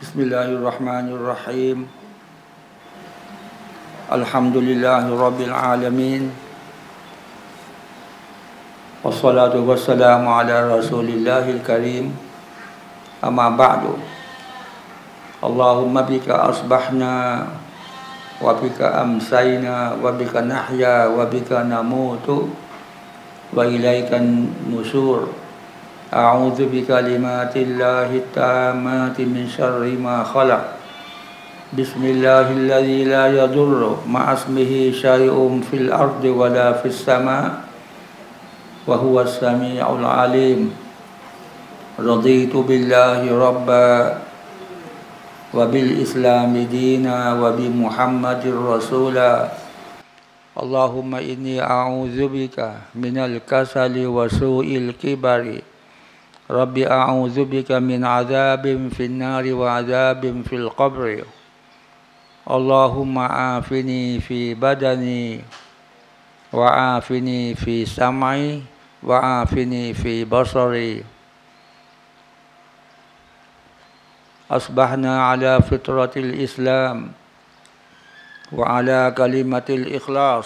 بسم الله الرحمن الرحيم الحمد لله رب العالمين والصلاة والسلام على رسول الله الكريم أما بعد اللهم بك أصبحنا وبك أمسينا وبك نحيا وبك نموت وإليك النشور أعوذ بكلمات الله التامات من شر ما خلق بسم الله الذي لا يضر مع اسمه شيء في الأرض ولا في السماء وهو السميع العليم رضيت بالله ربا وبالإسلام دينا وبمحمد رسولا اللهم إني أعوذ بك من الكسل وسوء الكبر رب أعوذ بك من عذاب في النار وعذاب في القبر اللهم عافني في بدني وعافني في سمعي وعافني في بصري أصبحنا على فطرة الإسلام وعلى كلمة الإخلاص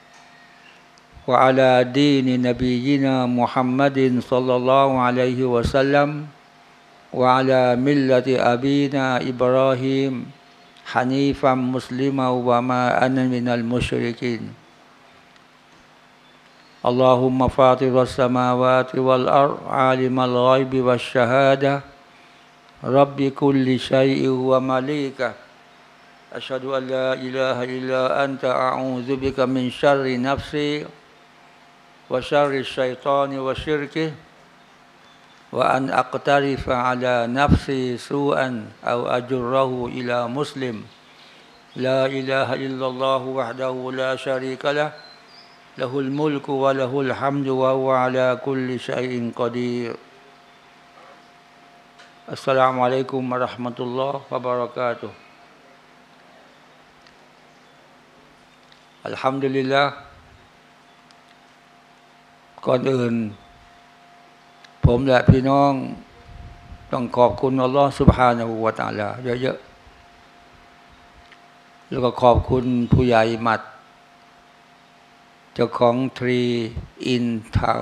وعلى دين نبينا محمد صلى الله عليه وسلم وعلى ملة أبينا إبراهيم حنيفا مسلما وما أنا من المشركين اللهم فاطر السماوات والأرض عالم الغيب والشهادة رب كل شيء ومليكه أشهد أن لا إله إلا أنت أعوذ بك من شر نفسي وشر الشيطان وشركه وأن أقترف على نفسي سوءا أو أجره إلى مسلم لا إله إلا الله وحده لا شريك له له الملك وله الحمد وهو على كل شيء قدير السلام عليكم ورحمة الله وبركاته الحمد للهก่อนอื่นผมและพี่น้องต้องขอบคุณอัลลอฮฺซุบฮานะฮูวะตะอาลาเยอะๆแล้วก็ขอบคุณผู้ใหญ่หมัดเจ้าของทรีอินทาว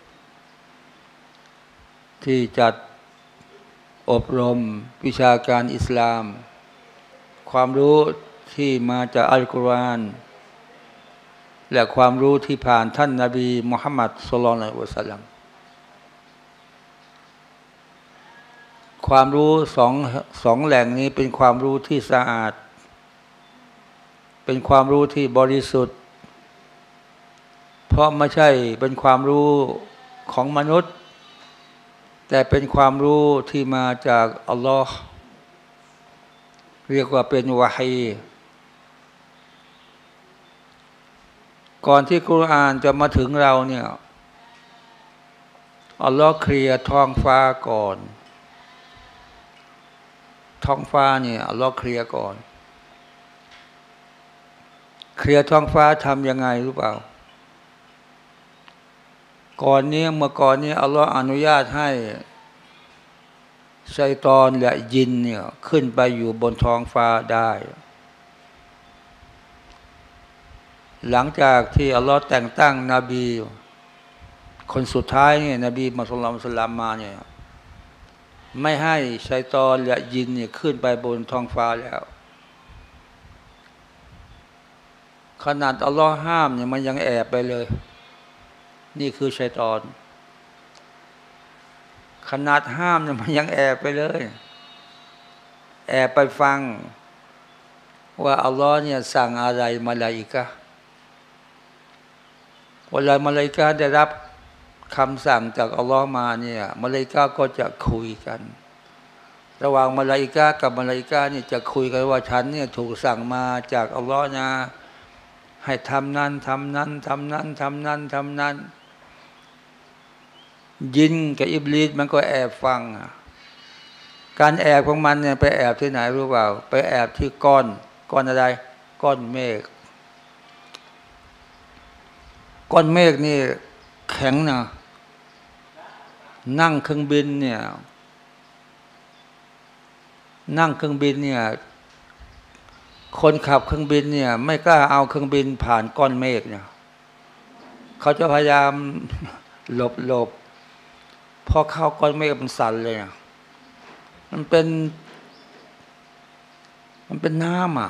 ที่จัดอบรมวิชาการอิสลามความรู้ที่มาจากอัลกุรอานและความรู้ที่ผ่านท่านนบีมุฮัมมัดศ็อลลัลลอฮุอะลัยฮิวะซัลลัมความรู้สองแหล่งนี้เป็นความรู้ที่สะอาดเป็นความรู้ที่บริสุทธิ์เพราะไม่ใช่เป็นความรู้ของมนุษย์แต่เป็นความรู้ที่มาจากอัลลอฮ์เรียกว่าเป็นวะฮีก่อนที่กุรอานจะมาถึงเราเนี่ยอัลลอฮ์เคลียร์ท้องฟ้าก่อนท้องฟ้าเนี่ยอัลลอฮ์เคลียร์ก่อนเคลียร์ท้องฟ้าทำยังไงรู้เปล่าเมื่อก่อนนี้อัลลอฮ์อนุญาตให้ชัยฏอนและยินเนี่ยขึ้นไปอยู่บนท้องฟ้าได้หลังจากที่อัลลอฮ์แต่งตั้งนบีคนสุดท้ายเนี่ยนบีมุฮัมมัดศ็อลลัลลอฮุอะลัยฮิวะซัลลัมมาเนี่ยไม่ให้ชัยฏอนและยินเนี่ยขึ้นไปบนท้องฟ้าแล้วขนาดอัลลอฮ์ห้ามเนี่ยมันยังแอบไปเลยนี่คือชัยฏอนขนาดห้ามเนี่ยมันยังแอบไปเลยแอบไปฟังว่าอัลลอฮ์เนี่ยสั่งอะไรมลาอิกะฮ์เวลามลาอิกะฮ์ได้รับคำสั่งจากอัลลอฮ์มาเนี่ยมลาอิกะฮ์ก็จะคุยกันระหว่างมลาอิกะฮ์กับมลาอิกะฮ์นี่จะคุยกันว่าฉันเนี่ยถูกสั่งมาจากอัลลอฮ์นะให้ทำนั้นทำนั้นทำนั้นทำนั้นทำนั้นยินกับอิบลิสมันก็แอบฟังการแอบของมันเนี่ยไปแอบที่ไหนรู้เปล่าไปแอบที่ก้อนอะไรก้อนเมฆก้อนเมฆนี่แข็งนะนั่งเครื่องบินเนี่ยนั่งเครื่องบินเนี่ยคนขับเครื่องบินเนี่ยไม่กล้าเอาเครื่องบินผ่านก้อนเมฆเนี่ยเขาจะพยายามหลบพอเข้าก้อนเมฆมันสั่นเลยนะมันเป็นน้ำ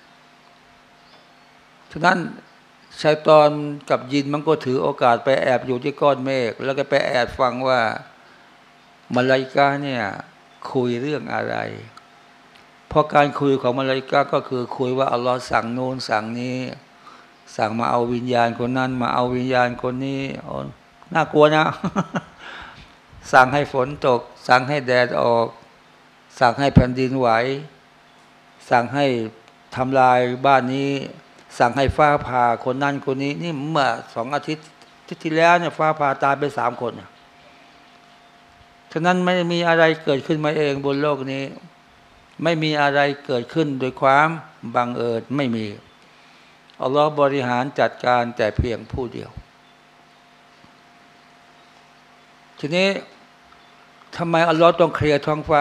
ฉะนั้นชัยฏอนกับยินมันก็ถือโอกาสไปแอบอยู่ที่ก้อนเมฆแล้วก็ไปแอบฟังว่ามลาอิกะห์เนี่ยคุยเรื่องอะไรเพราะการคุยของมลาอิกะห์ก็คือคุยว่าอัลลอฮ์สั่งโน้นสั่งนี้สั่งมาเอาวิญญาณคนนั้นมาเอาวิญญาณคนนี้น่ากลัวนะ สั่งให้ฝนตกสั่งให้แดดออกสั่งให้แผ่นดินไหวสั่งให้ทำลายบ้านนี้สั่งให้ฟ้าผ่าคนนั้นคนนี้นี่เมื่อ2 อาทิตย์ที่แล้วเนี่ยฟ้าผ่าตายไป3 คนฉะนั้นไม่มีอะไรเกิดขึ้นมาเองบนโลกนี้ไม่มีอะไรเกิดขึ้นโดยความบังเอิญไม่มีอัลลอฮ์บริหารจัดการแต่เพียงผู้เดียวทีนี้ทำไมอัลลอฮ์ต้องเคลียร์ท้องฟ้า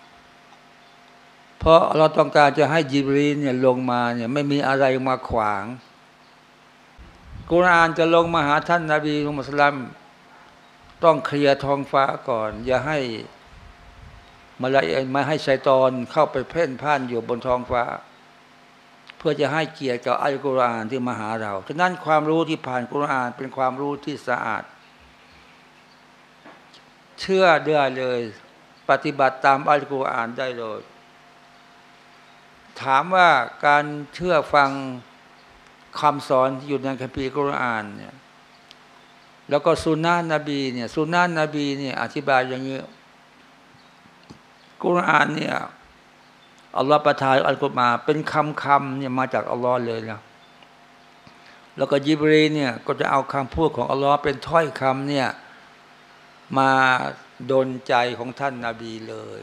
เพราะเราต้องการจะให้ญิบรีลเนี่ยลงมาเนี่ยไม่มีอะไรมาขวางกุรอานจะลงมาหาท่านนบีมุฮัมมัดศ็อลลัลลอฮุอะลัยฮิวะซัลลัมต้องเคลียร์ท้องฟ้าก่อนอย่าให้มาให้ชัยฏอนเข้าไปเพ่นพ่านอยู่บนท้องฟ้าเพื่อจะให้เกียรติกับอัลกุรอานที่มาหาเราฉะนั้นความรู้ที่ผ่านกุรอานเป็นความรู้ที่สะอาดเชื่อได้เลยปฏิบัติตามอัลกุรอานได้เลยถามว่าการเชื่อฟังคำสอนที่อยู่ในคัมภีร์กุรอานเนี่ยแล้วก็ซุนนะห์นบีเนี่ยซุนนะห์นบีเนี่ยอธิบายอย่างนี้กุรอานเนี่ยอัลลอฮฺประทานอัลกุรอานเป็นคำเนี่ยมาจากอัลลอฮ์เลยนะแล้วก็ญิบรีลเนี่ยก็จะเอาคำพูดของอัลลอฮ์เป็นถ้อยคำเนี่ยมาดลใจของท่านนบีเลย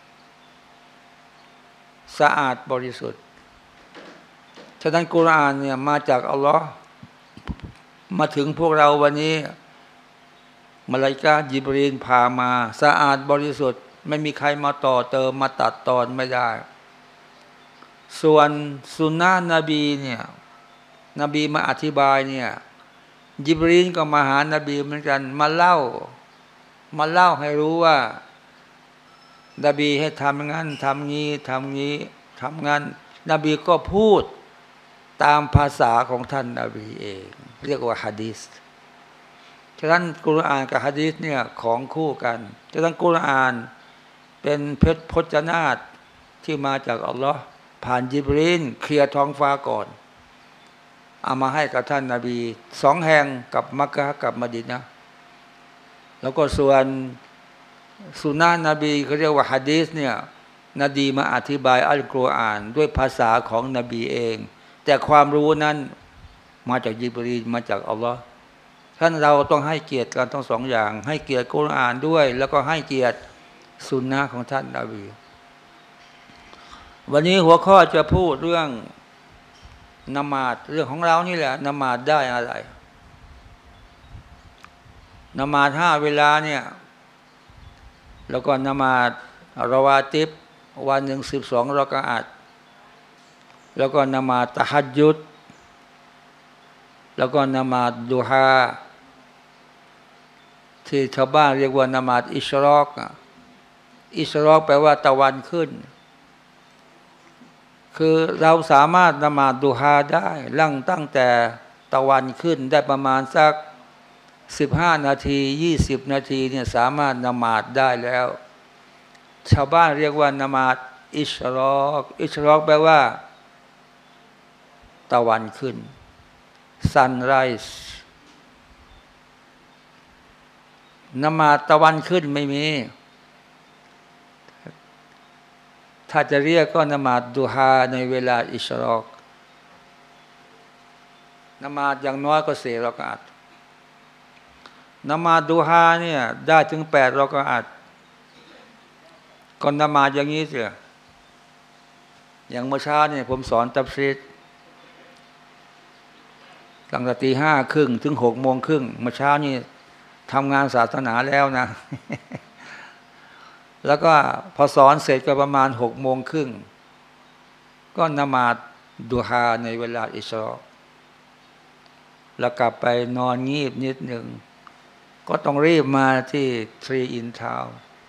สะอาดบริสุทธิ์ฉะนั้นกุรอานเนี่ยมาจากอัลลอฮ์มาถึงพวกเราวันนี้มลาอิกะห์ญิบรีลพามาสะอาดบริสุทธิ์ไม่มีใครมาต่อเติมมาตัดตอนไม่ได้ส่วนสุนนะนบีเนี่ยนบีมาอธิบายเนี่ยญิบรีลก็มาหานบีเหมือนกันมาเล่าให้รู้ว่านบีให้ทำงั้นทำงี้ทำงี้ทำงั้นนบีก็พูดตามภาษาของท่านนบีเองเรียกว่าหะดีษฉะนั้นกุรอานกับหะดีษเนี่ยของคู่กันฉะนั้นกุรอานเป็นพจนาฏที่มาจากอัลลอฮ์ผ่านญิบรีลเคลียร์ท้องฟ้าก่อนเอามาให้กับท่านนบี2 แห่งกับมักกะฮ์กับมะดีนะห์แล้วก็ส่วนสุนนะห์นบีเขาเรียกว่าหะดีษเนี่ยนบีมาอธิบายอัลกุรอานด้วยภาษาของนบีเองแต่ความรู้นั้นมาจากญิบรีลมาจากอัลลอฮ์ท่านเราต้องให้เกียรติกันทั้ง2 อย่างให้เกียรติกุรอานด้วยแล้วก็ให้เกียรติสุนนะห์ของท่านนบีวันนี้หัวข้อจะพูดเรื่องนมาดเรื่องของเรานี่แหละนมาดได้อะไรนมาด5 เวลาเนี่ยแล้วก็นมาดรอวาติบวันหนึ่ง12 รอกะอัตแล้วก็นมาดตะฮัจญุดแล้วก็นมาดดุฮาที่ชาวบ้านเรียกว่านมาดอิชรอกอิชรอกแปลว่าตะวันขึ้นคือเราสามารถนมาดดุฮาได้ตั้งแต่ตะวันขึ้นได้ประมาณสัก15 นาที20 นาทีเนี่ยสามารถนมาดได้แล้วชาวบ้านเรียกว่านมาดอิชรอกแปลว่าตะวันขึ้น sunrise นมาดตะวันขึ้นไม่มีถ้าจะเรียกก็นมาดดุฮาในเวลาอิชรอกนมาดอย่างน้อยก็4 รอกะอัตนมาดดุฮาเนี่ยได้ถึง8 รอกะอัตก่อนนมาดอย่างนี้เสียอย่างเมื่อเช้าเนี่ยผมสอนตัฟซีรตั้งแต่ตี 5:30 ถึง 6:30เมื่อเช้านี่ทำงานศาสนาแล้วนะแล้วก็พอสอนเสร็จก็ประมาณ6:30ก็นมาดดูฮาในเวลาอิชรอแล้วกลับไปนอนงีบนิดหนึ่งก็ต้องรีบมาที่ทรีอินทาว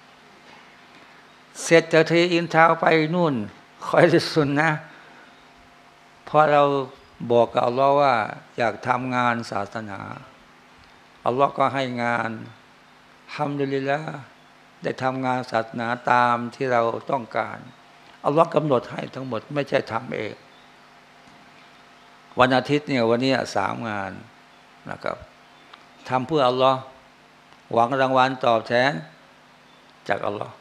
เสร็จจากทรีอินทาวไปนู่นคอยที่สุดนะพอเราบอกกับอัลลอฮ์ว่าอยากทำงานศาสนาอัลลอฮ์ก็ให้งานฮัมดุลิลละห์ได้ทำงานศาสนาตามที่เราต้องการอัลลอฮ์กำหนดให้ทั้งหมดไม่ใช่ทำเองวันอาทิตย์เนี่ยวันนี้3 งานนะครับทำเพื่ออัลลอฮ์หวังรางวัลตอบแทนจากอัลลอฮ์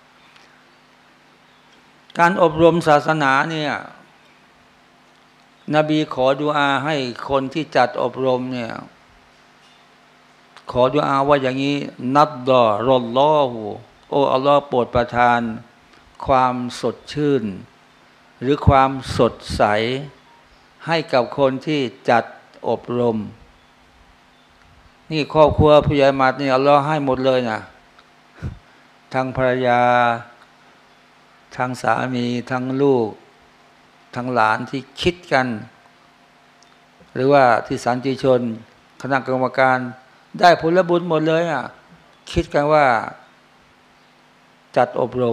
การอบรมศาสนาเนี่ยนบีขอดุอาให้คนที่จัดอบรมเนี่ยขอดุอาว่าอย่างนี้นัดดอรอลลอฮูโอ้อัลลอฮ์โปรดประทานความสดชื่นหรือความสดใสให้กับคนที่จัดอบรมนี่ครอบครัวผู้ใหญ่มัดนี่อัลลอฮ์ให้หมดเลยนะทั้งภรรยาทั้งสามีทั้งลูกทั้งหลานที่คิดกันหรือว่าที่สันติชนคณะกรรมการได้ผลบุญหมดเลยอ่ะคิดกันว่าจัดอบรม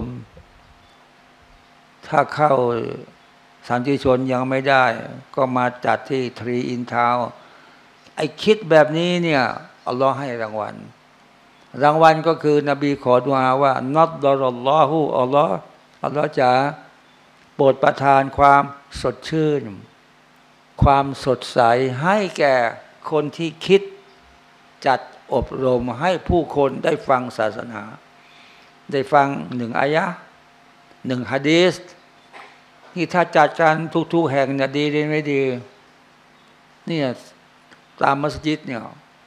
ถ้าเข้าสันติชนยังไม่ได้ก็มาจัดที่ทรีอินทาวไอ้คิดแบบนี้เนี่ยอัลลอฮ์ให้รางวัลก็คือนบีขอดุอาว่านัดดอรัลลอฮุอัลลอฮ์จะโปรดประทานความสดชื่นความสดใสให้แก่คนที่คิดจัดอบรมให้ผู้คนได้ฟังศาสนาได้ฟัง1 อายะห์1 หะดีษนี่ถ้าจัดการทุกๆแห่งเนี่ยดีหรือไม่ดีเนี่ยตามมัสยิดเนี่ย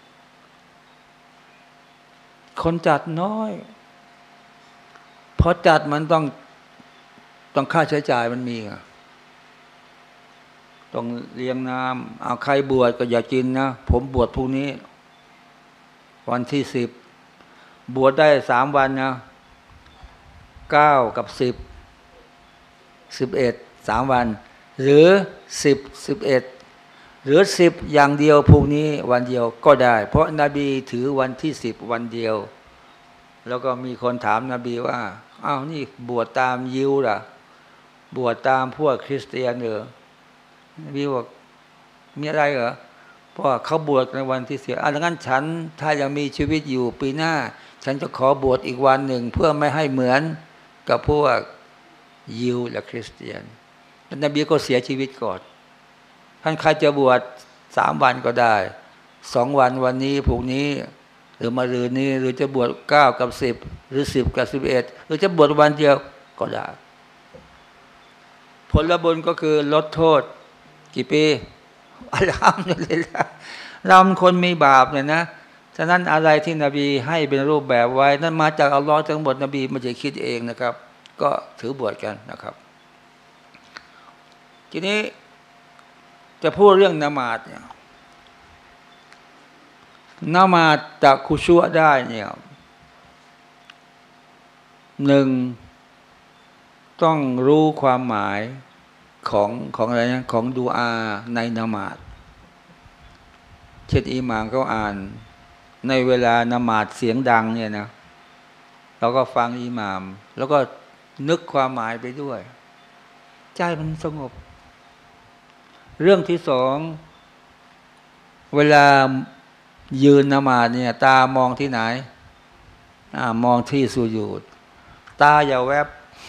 คนจัดน้อยเพราะจัดมันต้องค่าใช้จ่ายมันมีต้องเลี้ยงน้ำเอาใครบวชก็อย่ากินนะผมบวชพรุ่งนี้วันที่10บวชได้3 วันนะ9 กับ 10 11 3 วันหรือ10 11หรือ10อย่างเดียวพรุ่งนี้วันเดียวก็ได้เพราะนบีถือวันที่10วันเดียวแล้วก็มีคนถามนบีว่าอ้าวนี่บวชตามยิวล่ะบวชตามพวกคริสเตียนเหรอนบีบอกมีอะไรเหรอเพราะเขาบวชในวันที่10ดังนั้นฉันถ้ายังมีชีวิตอยู่ปีหน้าฉันจะขอบวชอีกวันหนึ่งเพื่อไม่ให้เหมือนกับพวกยิวและคริสเตียนนบีก็เสียชีวิตก่อนท่านใครจะบวช3 วันก็ได้2 วันวันนี้พรุ่งนี้หรือมะรืนนี้หรือจะบวช9 กับ 10หรือ10 กับ 11หรือจะบวชวันเดียวก็ได้ผลบุญก็คือลดโทษกี่ปีอัลฮัมดุลิลละห์เราเป็นคนมีบาปเนี่ยนะฉะนั้นอะไรที่นบีให้เป็นรูปแบบไว้นั่นมาจากอัลลอฮ์ทั้งหมดนบีไม่ได้คิดเองนะครับก็ถือบวชกันนะครับทีนี้จะพูดเรื่องนมาดเนี่ยนมาดจากคุชัวได้เนี่ย1ต้องรู้ความหมายของอะไรนะของดุอาในนมาดเช่นอิหม่ามเขาอ่านในเวลานมาดเสียงดังเนี่ยนะเราก็ฟังอิหม่ามแล้วก็นึกความหมายไปด้วยใจมันสงบเรื่องที่2เวลายืนนมาดเนี่ยตามองที่ไหนมองที่สุญูดตาอย่าแวบ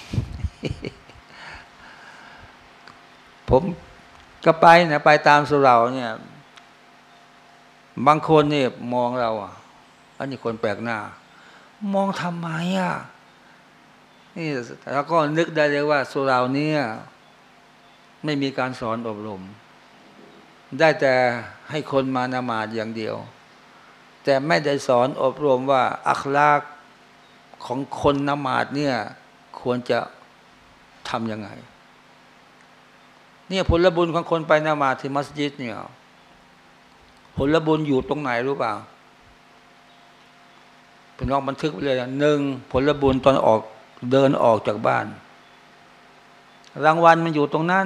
ผมก็ไปนะไปตามสุเหร่าเนี่ยบางคนเนี่ยมองเราอันนี้คนแปลกหน้ามองทำไมนี่แล้วก็นึกได้เลยว่าสุเหร่านี้ไม่มีการสอนอบรมได้แต่ให้คนมานมาดอย่างเดียวแต่ไม่ได้สอนอบรมว่าอัคลากของคนนมาดเนี่ยควรจะทำยังไงเนี่ยผลบุญของคนไปนมาดที่มัสยิดเนี่ยผลบุญอยู่ตรงไหนรู้เปล่าพี่น้องบันทึกไว้เลย1ผลบุญตอนออกเดินออกจากบ้านรางวัลมันอยู่ตรงนั้น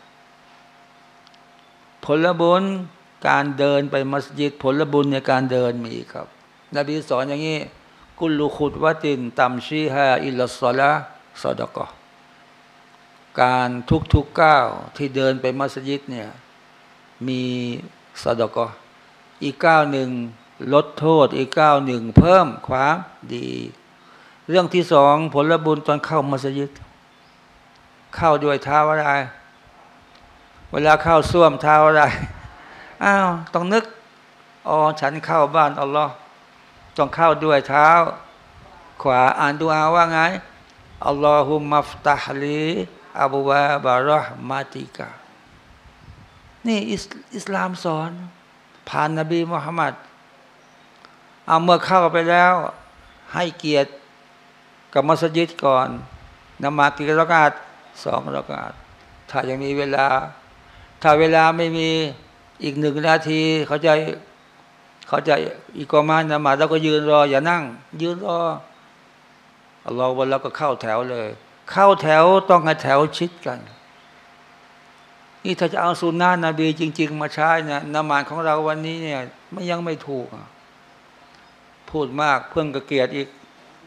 ผลบุญการเดินไปมัสยิดผลบุญในการเดินมีครับนบีสอนอย่างนี้กุลุขุดวะตินตัมชีฮาอิลลัสซอลาซอดะกอการทุกก้าวที่เดินไปมัสยิดเนี่ยมีซอดะกออีกก้าวหนึ่งลดโทษอีกก้าวหนึ่งเพิ่มความดีเรื่องที่สองผลบุญตอนเข้ามัสยิดเข้าด้วยเท้าอะไรเวลาเข้าส้วมเท้าอะไรอ้าวต้องนึกอ๋อฉันเข้าบ้านอัลลอฮ์ต้องเข้าด้วยเท้าขวาอ่านดุอาว่าไงอัลลอฮุมัฟตัฮลีอับูวาบารอฮมาติกะนี่อิสลามสอนผ่านนบีมุฮัมมัดเอาเมื่อเข้าไปแล้วให้เกียรติกับมัสยิดก่อนนมากี่รอกาต2 รอกาตถ้ายังมีเวลาถ้าเวลาไม่มีอีก1 นาทีเขาจะอีกประมาณนมาแล้วก็ยืนรออย่านั่งยืนรออัลลอฮฺวันแล้วก็เข้าแถวเลยเข้าแถวต้องให้แถวชิดกันนี่ถ้าจะเอาสุนนะนบีจริงๆมาใช้เนี่ยนมาของเราวันนี้เนี่ยมันยังไม่ถูกพูดมากเพิ่งกระเกียดอีก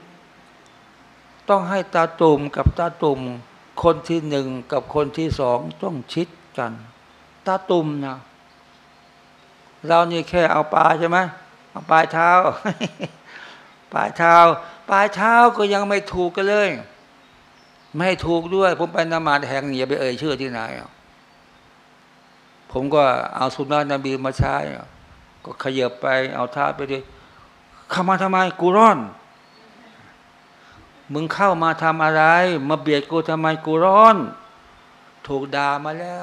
ต้องให้ตาตุ่มกับตาตุ่มคนที่1กับคนที่2ต้องชิดกันตาตุ่มนะเรานี่แค่เอาปลายใช่ไหมเอาปลายเท้า ปลายเท้าก็ยังไม่ถูกกันเลยไม่ถูกด้วยผมไปนมาดแห่งอย่าไปเอ่ยชื่อที่ไหนผมก็เอาสุนนะนบีมาใช้ก็ขยับไปเอาเท้าไปดิเข้ามาทำไมกูร้อนมึงเข้ามาทำอะไรมาเบียดกูทำไมกูร้อนถูกด่ามาแล้ว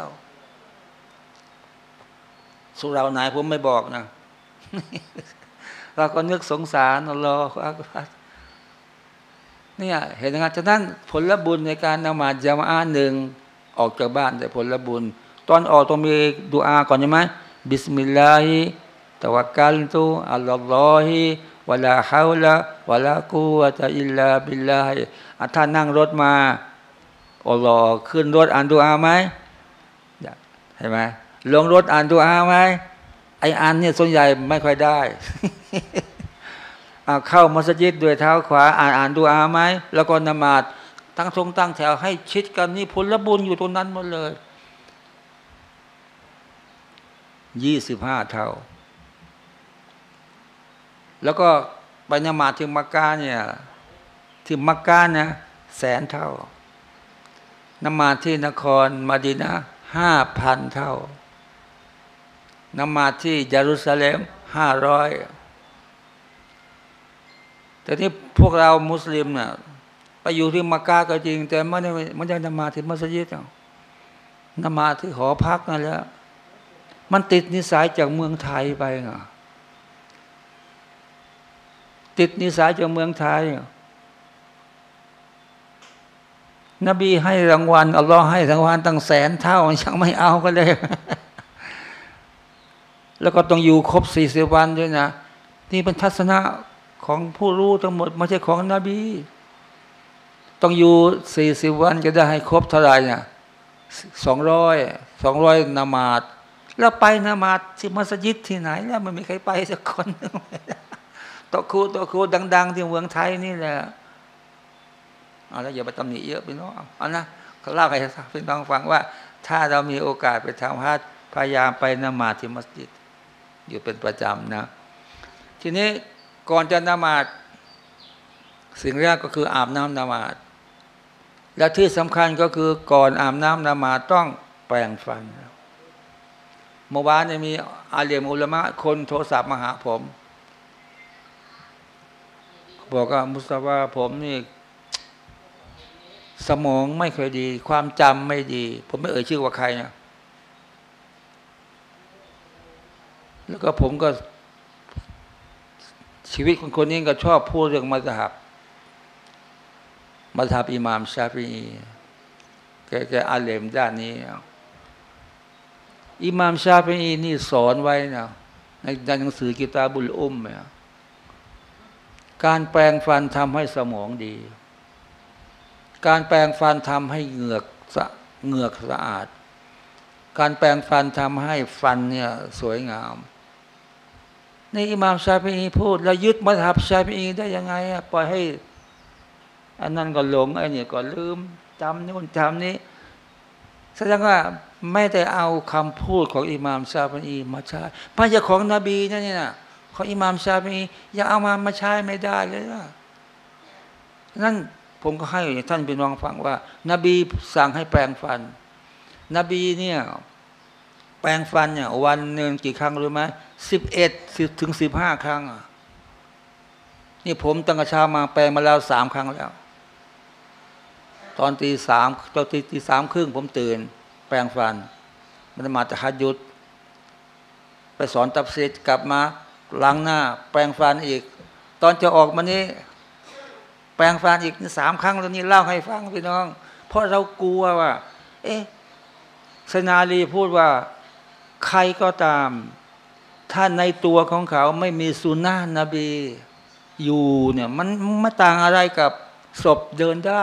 สุเราไหนผมไม่บอกนะ เราก็นึกสงสารอัลลอฮฺเนี่ยเห็นไหมฉะนั้นผลบุญในการนมาญะมาอะห์หนึ่งออกจากบ้านแต่ผลบุญตอนออกต้องมีดุอาก่อนใช่ไหมบิสมิลลาฮิตะวักกัลตุอัลลอฮิวะลาฮาวละวะลากุวะตะอิลลาบิลลาฮิถ้านั่งรถมาอัลลอฮ์ขึ้นรถอ่านดุอาไหมเห็นไหมลงรถอ่านดุอาไหมไออ่านเนี่ยส่วนใหญ่ไม่ค่อยได้ เข้ามัสยิดด้วยเท้าขวาอ่านดุอาไหมแล้วก็นมาดตั้งแถวให้ชิดกันนี่ผลบุญอยู่ตรงนั้นหมดเลย25 เท่าแล้วก็ไปนมาดที่มักกะเนี่ยที่มักกะนะ100,000 เท่านมาดที่นครมะดีนะห์5,000 เท่านมาดที่เยรูซาเล็ม500แต่ที่พวกเรามุสลิมเนี่ยไปอยู่ที่มักกะก็จริงแต่ไม่ได้นมาดที่มัสยิดนมาดที่หอพักนั่นแหละมันติดนิสัยจากเมืองไทยไปไงติดนิสัยจากเมืองไทยนบีให้รางวัลอัลลอฮ์ให้รางวัลตั้ง100,000 เท่ายังไม่เอาก็เลย แล้วก็ต้องอยู่ครบ40 วันด้วยนะนี่เป็นทัศนะของผู้รู้ทั้งหมดไม่ใช่ของนบีต้องอยู่40 วันจะได้ให้ครบเท่าไหร่เนี่ย200 นมาดแล้วไปนมาดที่มัสยิดที่ไหนแล้วมันไม่มีใครไปสักคนโตะครูดังๆที่เมืองไทยนี่แหละเอาแล้วอย่าไปตำหนิเยอะพี่น้องเอานะเขาเล่าให้พี่น้องฟังว่าถ้าเรามีโอกาสไปทำฮัจญ์พยายามไปนมาดที่มัสยิดอยู่เป็นประจำนะทีนี้ก่อนจะนมาดสิ่งแรกก็คืออาบน้ำนมาดและที่สำคัญก็คือก่อนอาบน้ำนมาดต้องแปรงฟันเมื่อวานมีอาลีมอุลามะคนโทรศัพท์มาหาผมบอกว่ามุสตาฟาผมนี่สมองไม่ค่อยดีความจำไม่ดีผมไม่เอ่ยชื่อว่าใครนะแล้วก็ผมก็ชีวิตคนนี้ก็ชอบพูดเรื่องมัซฮับอิหม่ามชาฟิอีแกอาเลมด้านนี้อิหม่ามชาฟิอีนี่สอนไว้นะในหนังสือกิตาบุลอุมเนี่ยการแปรงฟันทำให้สมองดีการแปรงฟันทำให้เหงือกสะอาดการแปรงฟันทำให้ฟันเนี่ยสวยงามนี่อิหม่ามชาฟิอีพูดแล้วยึดมัซฮับชาฟิอีได้ยังไงอ่ะปล่อยให้อันนั้นก็หลงไอ้นี่ก็ลืมจำนู่นจำนี้แสดงว่าไม่ได้เอาคำพูดของอิหม่ามชาฟิอีมาใช้ไม่ใช่ของนบีนะนี่นะของอิหม่ามชาฟิอีอย่าเอามาใช้ไม่ได้เลยนะนั่นผมก็ให้ท่านพี่น้องฟังว่านบีสั่งให้แปรงฟันนบีเนี่ยแปรงฟันเนี่ยวันหนึ่งกี่ครั้งรู้ไหม11 ถึง 15 ครั้งนี่ผมตั้งแต่เช้ามาแปรงมาแล้ว3 ครั้งแล้วตอนตีสามครึ่งผมตื่นแปรงฟันมันมาตะฮัดยุดไปสอนตัฟซีรกลับมาล้างหน้าแปรงฟันอีกตอนจะออกมานี้แปรงฟันอีก3 ครั้งแล้วนี่เล่าให้ฟังพี่น้องเพราะเรากลัวว่าสนาลีพูดว่าใครก็ตามถ้าในตัวของเขาไม่มีสุนนะนบีอยู่เนี่ยมันไม่ต่างอะไรกับศพเดินได้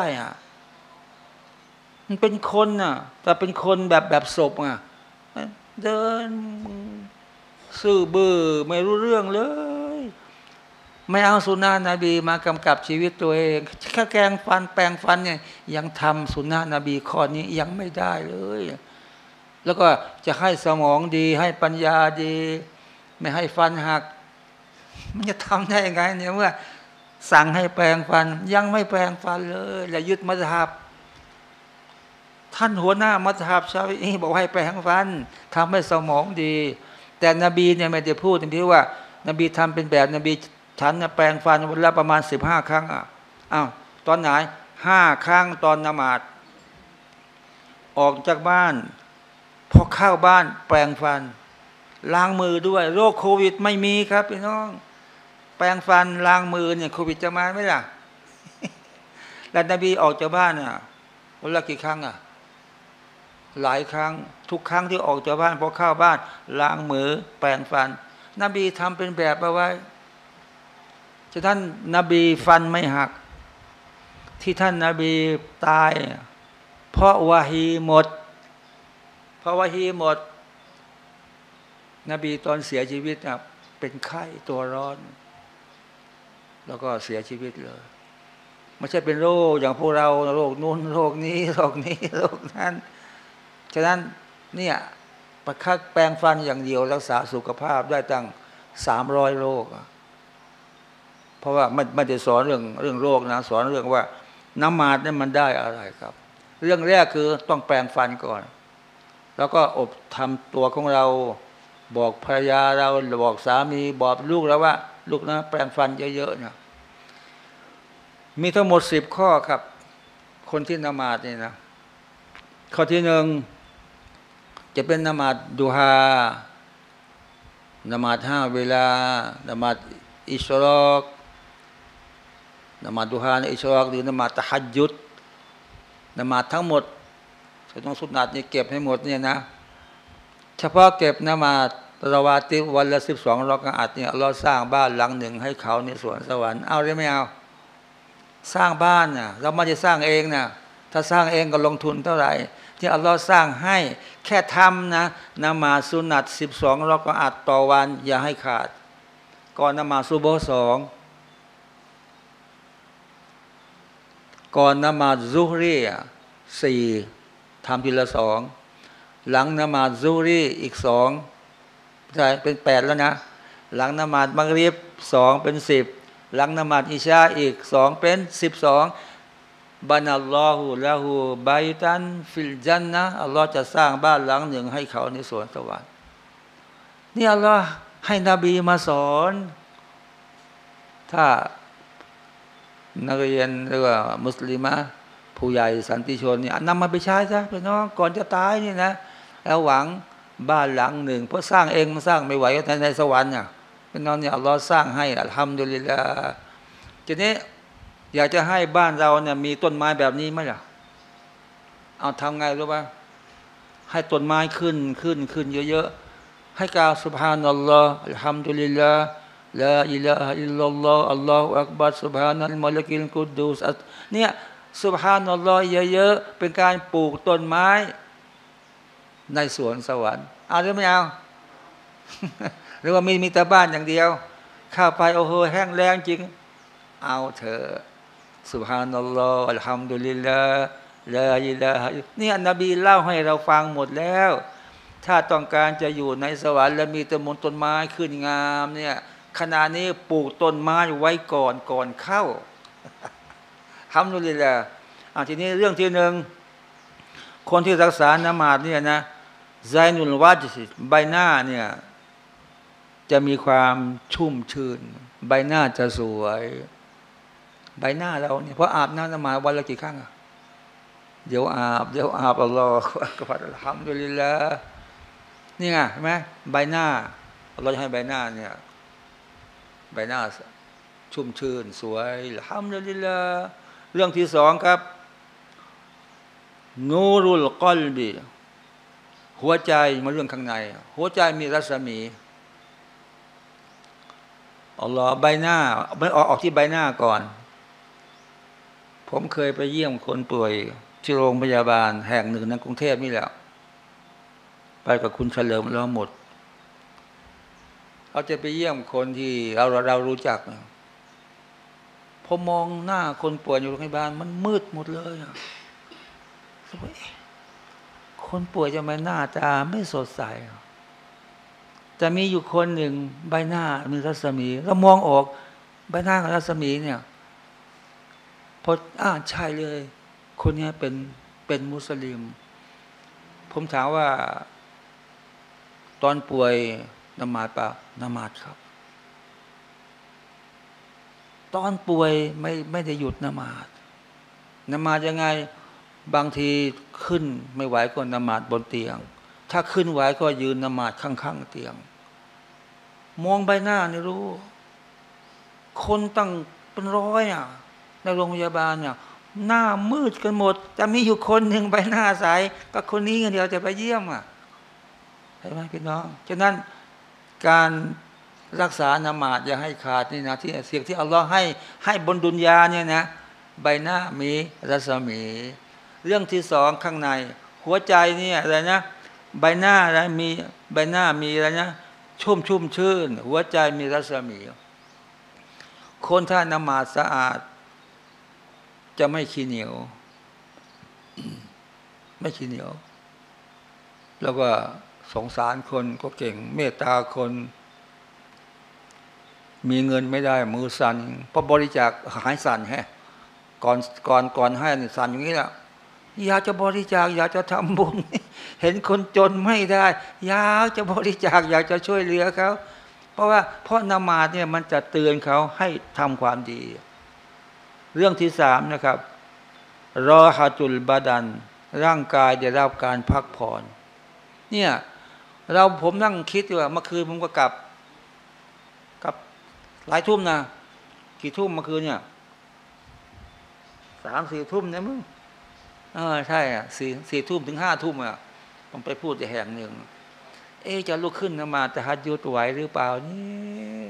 มันเป็นคนแต่เป็นคนแบบศพเดินซื่อบื้อไม่รู้เรื่องเลยไม่เอาสุนนะนบีมากำกับชีวิตตัวเองแค่แปรงฟันเนี่ยยังทำสุนนะนบีข้อนี้ยังไม่ได้เลยแล้วก็จะให้สมองดีให้ปัญญาดีไม่ให้ฟันหักมันจะทำได้ยังไงเนี่ยเมื่อสั่งให้แปรงฟันยังไม่แปรงฟันเลยและยึดมัซฮับท่านหัวหน้ามัซฮับชาฟิอีบอกให้แปรงฟันทำให้สมองดีแต่นบีเนี่ยไม่ได้พูดที่ว่านบีทำเป็นแบบนบีฉันแปรงฟันวันละประมาณ15 ครั้งอ้าวตอนไหน5 ครั้งตอนนมาดออกจากบ้านพอเข้าบ้านแปรงฟันล้างมือด้วยโรคโควิดไม่มีครับพี่น้องแปรงฟันล้างมือเนี่ยโควิดจะมาไหมล่ะ แล้วนบีออกจากบ้านวันละกี่ครั้งหลายครั้งทุกครั้งที่ออกจากบ้านพอเข้าบ้านล้างมือแปรงฟันนบีทำเป็นแบบเอาไว้ฉะนั้นนบีฟันไม่หักที่ท่านนบีตายเพราะวะฮีหมดนบีตอนเสียชีวิตเป็นไข้ตัวร้อนแล้วก็เสียชีวิตเลยไม่ใช่เป็นโรคอย่างพวกเราโรคนู้นโรคนี้โรคนั้นฉะนั้นเนี่ยประคับแปรงฟันอย่างเดียวรักษาสุขภาพได้ตั้ง300 โรคเพราะว่าไม่ได้สอนเรื่องโรคนะสอนเรื่องว่าน้ำมาดเนี่ยมันได้อะไรครับเรื่องแรกคือต้องแปรงฟันก่อนแล้วก็อบทำตัวของเราบอกภรรยาเราบอกสามีบอกลูกแล้วว่าลูกนะแปรงฟันเยอะๆนะมีทั้งหมด10 ข้อครับคนที่นมาดนี่นะข้อที่ 1จะเป็นนมาดดุฮานมาด5 เวลานมาดอิชรอกนมาดดุฮาอิชรอกหรือนมาดตะฮัจญุดนมาดทั้งหมดต้องสุนนะนี่เก็บให้หมดเนี่ยนะเฉพาะเก็บนมาดราวาติวันละ12 รอกอะอัตเนี่ยอัลเลาะห์สร้างบ้านหลังหนึ่งให้เขาในสวนสวรรค์เอาได้ไม่เอาสร้างบ้านเราไม่ได้สร้างเองถ้าสร้างเองก็ลงทุนเท่าไหร่ที่อัลเลาะห์สร้างให้แค่ทำนมาดสุนัต12 รอกอะอัตต่อวันอย่าให้ขาดก่อนนมาดซุบฮ์2ก่อนนมาดซุฮรี4ทำทีละ2หลังนมาดซุฮรีอีก2ใช่เป็น8แล้วนะหลังนมาดมักริบ2เป็น10หลังนมาดอิชาอีก2เป็น12บันัลลอฮุละฮูบัยตันฟิลญันนะห์อัลลอฮ์จะสร้างบ้านหลังหนึ่งให้เขาในสวนสวรรค์นี่อัลลอฮ์ให้นบีมาสอนถ้านักเรียนหรือว่ามุสลิมะผู้ใหญ่สันติชนเนี่ยนำมาไปใช้ซะพี่น้องก่อนจะตายนี่นะแล้วหวังบ้านหลังหนึ่งเพราะสร้างเองมันสร้างไม่ไหวในสวรรค์พี่น้องเนี่ยอัลลอฮ์สร้างให้อัลฮัมดุลิลลาห์ทีนี้อยากจะให้บ้านเราเนี่ยมีต้นไม้แบบนี้ไหมล่ะเอาทำไงรู้ป่ะให้ต้นไม้ขึ้นเยอะๆให้กล่าวซุบฮานัลลอฮ์อัลฮัมดุลิลลาห์ลาอิลาฮะอิลลัลลอฮ์อัลลอฮุอักบัรซุบฮานัลมะลิกิลกุดดูสเนี่ยซุบฮานัลลอฮ์เยอะๆเป็นการปลูกต้นไม้ในสวนสวรรค์เอาหรือไม่เอา หรือว่ามีแต่บ้านอย่างเดียวเข้าไปโอ้โหแห้งแล้งจริงเอาเถอะซุบฮานัลลอฮ์อัลฮัมดุลิลลาห์ลาอิลาฮะนี่นบีเล่าให้เราฟังหมดแล้วถ้าต้องการจะอยู่ในสวรรค์และมีต้นไม้ขึ้นงามเนี่ยขณะนี้ปลูกต้นไม้ไว้ก่อนเข้าอัลฮัมดุลิลลาห์ทีนี้เรื่องที่หนึ่งคนที่รักษานะมาดเนี่ยนะไซนุลวัจห์ใบหน้าเนี่ยจะมีความชุ่มชื่นใบหน้าจะสวยใบหน้าเราเนี่ยเพราะอาบน้ำละหมาดวันละกี่ครั้งอะเดี๋ยวอาบอัลลอฮฺอัลฮัมดุลิลลาห์นี่ไงเห็นไหมใบหน้าเราจะให้ใบหน้าเนี่ยใบหน้าชุ่มชื่นสวยอัลฮัมดุลิลลาห์เรื่องที่สองครับนูรุลกอลบีหัวใจมาเรื่องข้างในหัวใจมีรัศมีอัลลอฮ์ใบหน้าไม่ออกที่ใบหน้าก่อนผมเคยไปเยี่ยมคนป่วยที่โรงพยาบาลแห่งหนึ่งในกรุงเทพนี่แหละไปกับคุณเฉลิมเราหมดเราจะไปเยี่ยมคนที่เรารู้จักพอมองหน้าคนป่วยอยู่โรงพยาบาลมันมืดหมดเลยคนป่วยจะมาหน้าตาไม่สดใสจะมีอยู่คนหนึ่งใบหน้ามีรัศมีเรามองออกใบหน้ากับรัศมีเนี่ยพอใช่เลยคนนี้เป็นมุสลิมผมถามว่าตอนป่วยละหมาดเปล่าละหมาดครับตอนป่วยไม่ได้หยุดละหมาดยังไงบางทีขึ้นไม่ไหวก็ละหมาดบนเตียงถ้าขึ้นไหวก็ยืนละหมาดข้างๆเตียงมองใบหน้านี่รู้คนตั้งเป็นร้อยในโรงพยาบาลเนี่ยหน้ามืดกันหมดจะมีอยู่คนหนึ่งใบหน้าใสก็คนนี้กันเดียวจะไปเยี่ยมเห็นไหมพี่น้องฉะนั้นการรักษานะมาดอย่าให้ขาดนี่นะที่เสียงที่อัลลอฮ์ให้บนดุนยาเนี่ยนะใบหน้ามีรัศมีเรื่องที่สองข้างในหัวใจเนี่ยอะไรนะใบหน้าอะไรมีใบหน้ามีอะไรนะชุ่มชื่นหัวใจมีรัศมีคนถ้านะมาดสะอาดจะไม่ขี้เหนียวไม่ขี้เหนียวแล้วก็สงสารคนก็เก่งเมตตาคนมีเงินไม่ได้มือสั่นเพราะบริจาคหายสั่นก่อนให้สั่นอย่างนี้แหละอยากจะบริจาคอยากจะทำบุญเห็นคนจนไม่ได้อยากจะบริจาคอยากจะช่วยเหลือเขาเพราะนามาดเนี่ยมันจะเตือนเขาให้ทำความดีเรื่องที่สามนะครับรอฮะจุลบาดันร่างกายได้รับการพักผ่อนเนี่ยผมนั่งคิดว่าเมื่อคืนผมก็กลับหลายทุ่มนะกี่ทุ่มเมื่อคืนเนี่ย3-4 ทุ่มนะมึงใช่สี่ทุ่มถึง5 ทุ่มผมไปพูดที่แห่งหนึ่งจะลุกขึ้นนะมาแต่ฮัจญุดไหวหรือเปล่านี่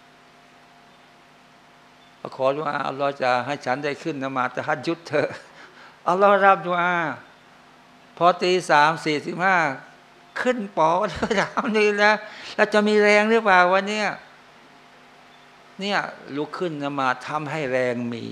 ขอดุอาอัลลอฮ์จะให้ฉันได้ขึ้นนะมาแต่ฮัจญุดเถอะอัลลอฮ์รับดุอาพอตี 3:45ขึ้นปอถามนี่นะแล้วจะมีแรงหรือเปล่าวันนี้เนี่ยลุกขึ้นนะมาทำให้แรงมี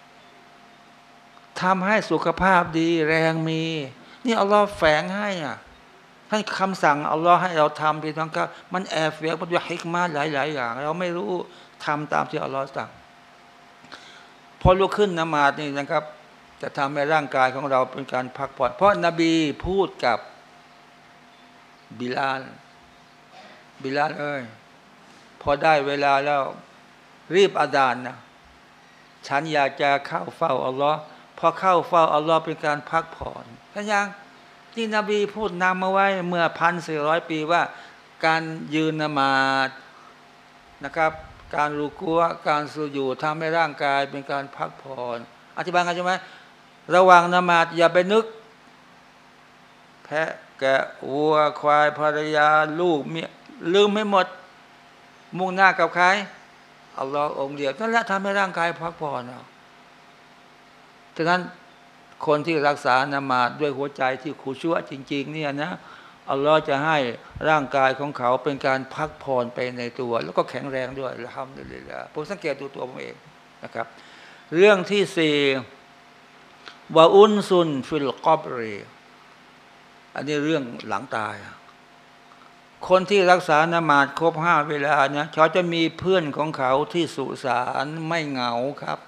ทำให้สุขภาพดีแรงมีนี่อัลลอฮ์แฝงให้ท่านคำสั่งอัลลอฮ์ให้เราทำพี่น้องก็มันแอบแฝงมันด้วยฮิกมะห์หลายอย่างเราไม่รู้ทำตามที่อัลลอฮ์สั่งพอลุกขึ้นนะมานี่นะครับจะทำให้ร่างกายของเราเป็นการพักผ่อนเพราะนบีพูดกับบิลาลเอ้ยพอได้เวลาแล้วรีบอาดานนะฉันอยากจะเข้าเฝ้าอัลลอฮ์พอเข้าเฝ้าอัลลอฮ์เป็นการพักผ่อนเห็นยังที่นบีพูดนำมาไว้เมื่อ1,400 ปีว่าการยืนนะมาดนะครับการรุกูอ์การสุญูดทำให้ร่างกายเป็นการพักผ่อนอธิบายกันใช่ไหมระหว่างนะมาดอย่าไปนึกแพะแกะวัวควายภรรยาลูกเมียลืมไม่หมดมุ่งหน้ากับใครอัลลอฮ์องค์เดียวนั่นแหละทำให้ร่างกายพักผ่อนฉะนั้นคนที่รักษานามาดด้วยหัวใจที่ขุชัวจริงๆเนี่ยนะอัลลอฮ์จะให้ร่างกายของเขาเป็นการพักผ่อนไปในตัวแล้วก็แข็งแรงด้วยอัลฮัมดุลิลลาห์ผมสังเกตดูตัวผมเองนะครับเรื่องที่สี่วะอุนซุนฟิลกอบรีอันนี้เรื่องหลังตายคนที่รักษานามาดครบ5 เวลานะเขาจะมีเพื่อนของเขาที่สุสานไม่เหงาครับ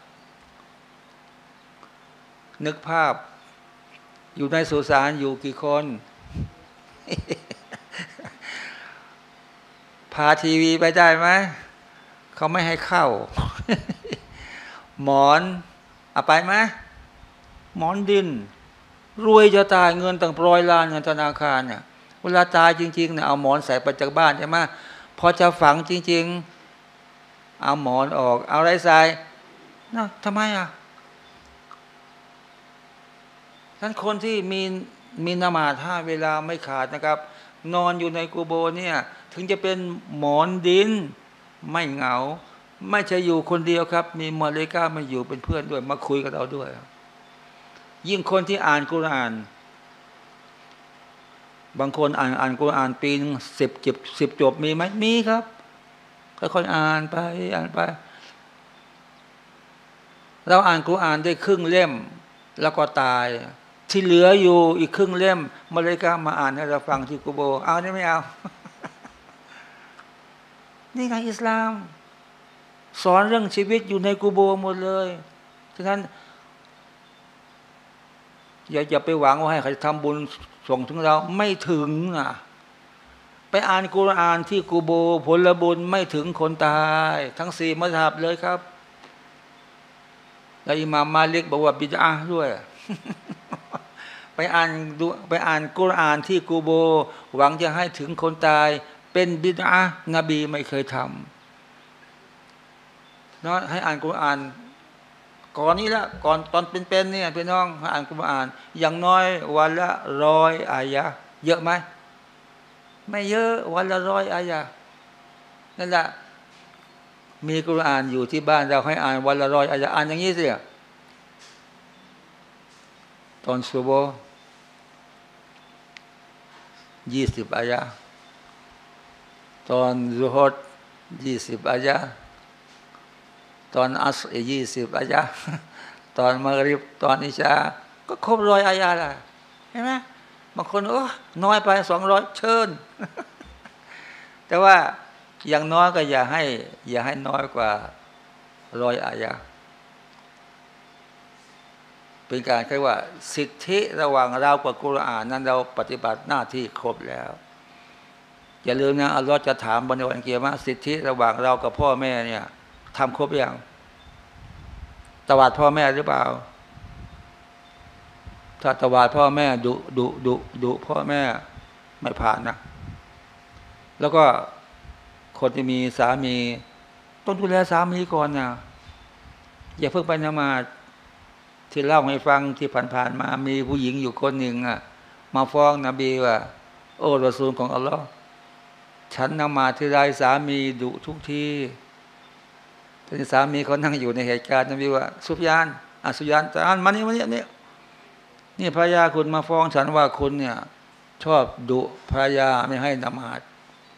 นึกภาพอยู่ในสุสานอยู่กี่คนพาทีวีไปได้ไหมเขาไม่ให้เข้าหมอนเอาไปไหมหมอนดินรวยจะตายเงินตั้ง100 ล้านเงินธนาคารเนี่ยเวลาตายจริงๆเนี่ยเอาหมอนใส่ไปจากบ้านใช่ไหมพอจะฝังจริงๆเอาหมอนออกเอาอะไรใส่นะทำไมท่านคนที่มีนามาด5 เวลาไม่ขาดนะครับนอนอยู่ในกุโบร์เนี่ยถึงจะเป็นหมอนดินไม่เหงาไม่ใช่อยู่คนเดียวครับมีมลาอิกะฮ์มาอยู่เป็นเพื่อนด้วยมาคุยกับเราด้วยยิ่งคนที่อ่านกุรอานบางคนอ่านกุรอานปีนึง10 จบมีไหมมีครับค่อยๆอ่านไปเราอ่านกุรอานได้ครึ่งเล่มแล้วก็ตายที่เหลืออยู่อีกครึ่งเล่มมลาอิกะฮ์มาอ่านให้เราฟังที่กุโบร์เอาได้ไม่เอา นี่ไงอิสลามสอนเรื่องชีวิตอยู่ในกุโบร์หมดเลยฉะนั้นอย่าไปหวังว่าให้ใครทำบุญส่งถึงเราไม่ถึงไปอ่านกุรอานที่กุโบร์ผลบุญไม่ถึงคนตายทั้ง4 มัซฮับเลยครับแล้วอิหม่ามมาลิกบอกว่าบิดอะห์ด้วย ไปอ่านกุรอานที่กูโบหวังจะให้ถึงคนตายเป็นบิดอะห์นบีไม่เคยทำเนาะให้อ่านกุรอานก่อนนี้ละก่อนตอนเป็นเนี่ยพี่น้องให้อ่านกุรอานอย่างน้อยวันละ100 อายะห์เยอะไหมไม่เยอะวันละ100 อายะห์นั่นแหละมีกุรอานอยู่ที่บ้านเราให้อ่านวันละ100 อายะห์อ่านอย่างนี้สิตอนซุบฮ์20 อายะห์ตอนซุฮร20 อายะห์ตอนอัศร20 อายะห์ตอนมักริบตอนอิชาก็ครบ100 อายะห์ละเห็นไหมบางคนโอ้น้อยไป200เชิญ แต่ว่าอย่างน้อยก็อย่าให้น้อยกว่า100 อายะห์เป็นการแค่ว่าสิทธิระหว่างเรากับกุรอานนั้นเราปฏิบัติหน้าที่ครบแล้วอย่าลืมนะอัลลอฮ์จะถามในวันเกียรติสิทธิระหว่างเรากับพ่อแม่เนี่ยทำครบยังตวาดพ่อแม่หรือเปล่าถ้าตวาดพ่อแม่ดุพ่อแม่ไม่ผ่านนะแล้วก็คนที่มีสามีต้องดูแลสามีก่อนนะอย่าเพิ่งไปนมาดที่เล่าให้ฟังที่ผ่านๆมามีผู้หญิงอยู่คนหนึ่งมาฟ้องนบีว่าโอ้รอซูลของอัลลอฮ์ฉันนมาดที่ไรสามีดุทุกทีแต่สามีเขานั่งอยู่ในเหตุการณ์นบีว่าซุฟยานตานมานี่ภรรยาคุณมาฟ้องฉันว่าคุณเนี่ยชอบดุภรรยาไม่ให้นมาด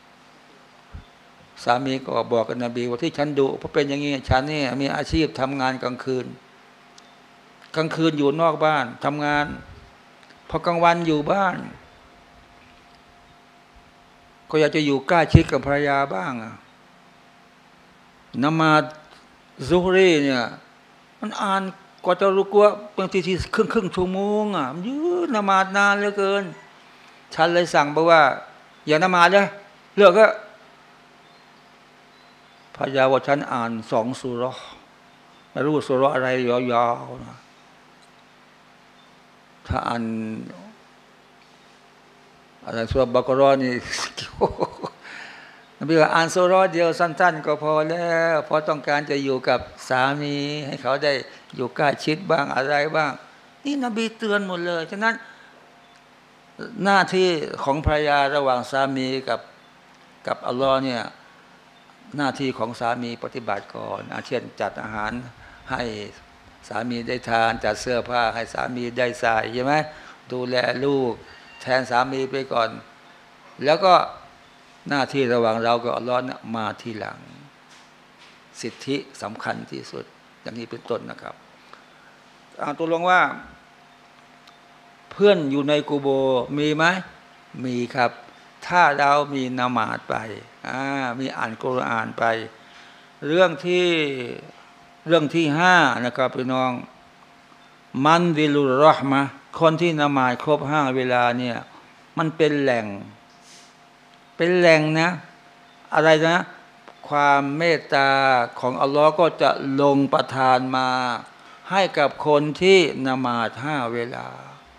สามีก็บอกกับนบีว่าที่ฉันดุเพราะเป็นอย่างนี้ฉันนี่มีอาชีพทำงานกลางคืนอยู่นอกบ้านทำงานพอกลางวันอยู่บ้านก็อยากจะอยู่ใกล้ชิดกับภรรยาบ้างนมาดซุฮรีเนี่ยมันอ่านกว่าจะรู้ว่าบางทีครึ่งชั่วโมงมันยืดนมาดนานเหลือเกินฉันเลยสั่งบอกว่าอย่านมาดเลยเลิกก็ภรรยาว่าฉันอ่าน2 ซูเราะห์ไม่รู้ซูเราะห์อะไรยาวๆนะถ้าอ่านอะไรซูเราะห์บักเราะห์นี่นบีว่าอ่านซูเราะห์เดียวสั้นๆก็พอแล้วเพราะต้องการจะอยู่กับสามีให้เขาได้อยู่ใกล้ชิดบ้างอะไรบ้างนี่นบีเตือนหมดเลยฉะนั้นหน้าที่ของภรรยาระหว่างสามีกับอัลลอฮ์เนี่ยหน้าที่ของสามีปฏิบัติก่อนเช่นจัดอาหารให้สามีได้ทานจัดเสื้อผ้าให้สามีได้ใส่ใช่ไหมดูแลลูกแทนสามีไปก่อนแล้วก็หน้าที่ระหว่างเรากับอัลลอฮ์มาทีหลังสิทธิสำคัญที่สุดอย่างนี้เป็นต้นนะครับตัวลงว่าเพื่อนอยู่ในกูโบมีไหมมีครับถ้าเรามีนามาดไปมีอ่านกุรอานไปเรื่องที่ห้านะครับพี่น้องมันดิลุรอห์มะคนที่นามาดครบห้าเวลาเนี่ยมันเป็นแหล่งนะอะไรนะความเมตตาของอัลลอฮ์ก็จะลงประทานมาให้กับคนที่นามาดห้าเวลา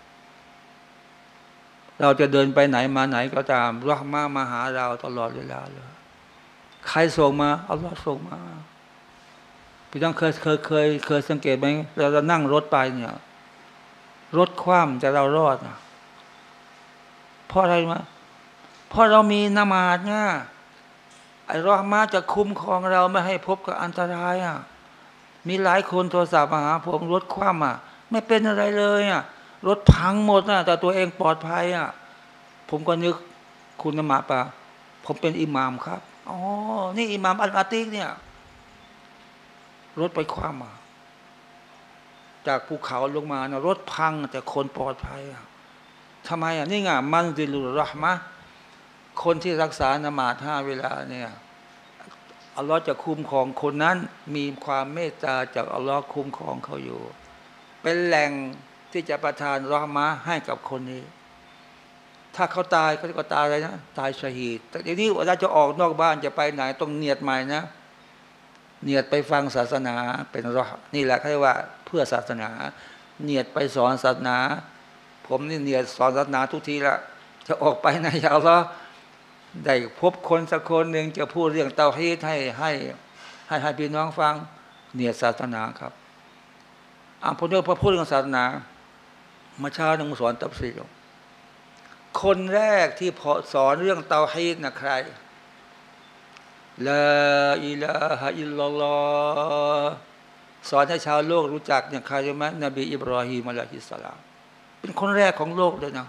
เราจะเดินไปไหนมาไหนก็ตามรอห์มะมาหาเราตลอดเวลาเลยใครส่งมาอัลลอฮ์ส่งมาพี่ต้องเคยสังเกตไหมเราจะนั่งรถไปเนี่ยรถคว่ำแต่เรารอดนะเพราะอะไรมาเพราะเรามีนามาดเนี่ยไอ้รอห์มะจะคุ้มครองเราไม่ให้พบกับอันตรายมีหลายคนโทรศัพท์มาหาผมรถคว่ำไม่เป็นอะไรเลยรถพังหมดแต่ตัวเองปลอดภัยผมก็นึกคุณละหมาดปะผมเป็นอิหม่ามครับอ๋อนี่อิหม่ามอัลอาติกเนี่ยรถไปคว่ำจากภูเขาลงมานะรถพังแต่คนปลอดภัยทำไมนี่ไงมันดิลุรอห์มะคนที่รักษานามาดห้าเวลาเนี่ยอัลลอฮ์จะคุ้มครองคนนั้นมีความเมตตาจากอัลลอฮ์คุ้มครองเขาอยู่เป็นแหล่งที่จะประทานรอห์มะให้กับคนนี้ถ้าเขาตายเขาก็ตายอะไรนะตายชะฮีดแต่ทีนี้เวลาจะออกนอกบ้านจะไปไหนต้องเนียดใหม่นะเนียดไปฟังศาสนาเป็นรอห์นี่แหละเขาเรียกว่าเพื่อศาสนาเนียดไปสอนศาสนาผมนี่เนียดสอนศาสนาทุกทีละจะออกไปไหนอย่าอัลลอฮ์ได้พบคนสักคนหนึ่งจะพูดเรื่องเตาฮีดให้พี่น้องฟังเนียดศาสนาครับผมพอพูดเรื่องศาสนามาเช้าหนึ่งสอนตัฟซีรคนแรกที่พอสอนเรื่องเตาฮีดนะใครลาอิลาฮะอิลลัลลอฮ์สอนให้ชาวโลกรู้จักอย่างใครรู้ไหมนบีอิบราฮิมอะลัยฮิสสลามเป็นคนแรกของโลกเลยนะ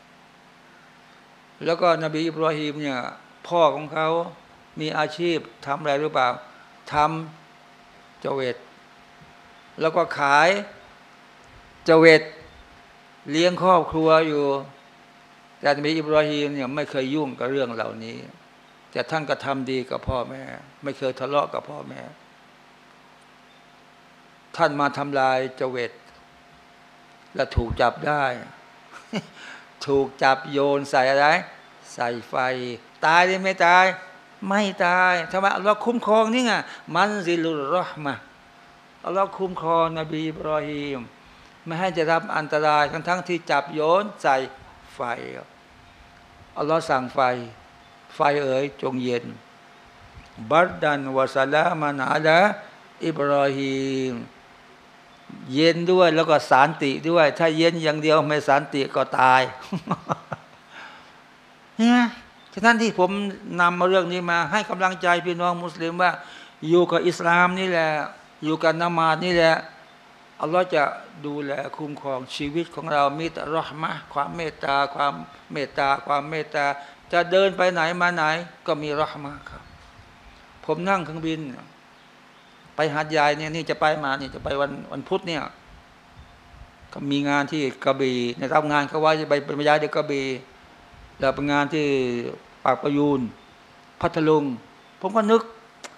แล้วก็นบีอิบราฮิมเนี่ยพ่อของเขามีอาชีพทำอะไรหรือเปล่าทำเจเวตแล้วก็ขายเจเวตเลี้ยงครอบครัวอยู่แต่นบีอิบราฮิมเนี่ยไม่เคยยุ่งกับเรื่องเหล่านี้แต่ท่านก็ทำดีกับพ่อแม่ไม่เคยทะเลาะกับพ่อแม่ท่านมาทำลายเจเวตและถูกจับได้ ถูกจับโยนใส่อะไรใส่ไฟตายหรือไม่ตายไม่ตายทำไมอัลลอฮ์คุ้มครองนี่ไงมันซิลุรอห์มะอัลลอฮ์คุ้มครองนบีอิบราฮิมไม่ให้จะรับอันตรายทั้งที่จับโยนใส่ไฟอัลลอฮ์สั่งไฟเอ๋ยจงเย็นบัรดันวะซะลามันอะลาอิบราฮิมเย็นด้วยแล้วก็สันติด้วยถ้าเย็นอย่างเดียวไม่สันติก็ตายเนี่ยฉะนั้นที่ผมนำมาเรื่องนี้มาให้กำลังใจพี่น้องมุสลิมว่าอยู่กับอิสลามนี่แหละอยู่กับนามาดนี่แหละอัลลอฮ์จะดูแลคุ้มครองชีวิตของเรามีแต่เราะห์มะห์ความเมตตาความเมตตาความเมตตาจะเดินไปไหนมาไหนก็มีเราะห์มะห์ครับผมนั่งเครื่องบินไปหาดใหญ่เนี่ยนี่จะไปมานี่จะไปวันพุธเนี่ยก็มีงานที่กระบี่ในรับงานเขาว่าจะไปเป็นย้ายเด็กกระบี่แล้วเป็นงานที่ปากประยูนพัทลุงผมก็นึก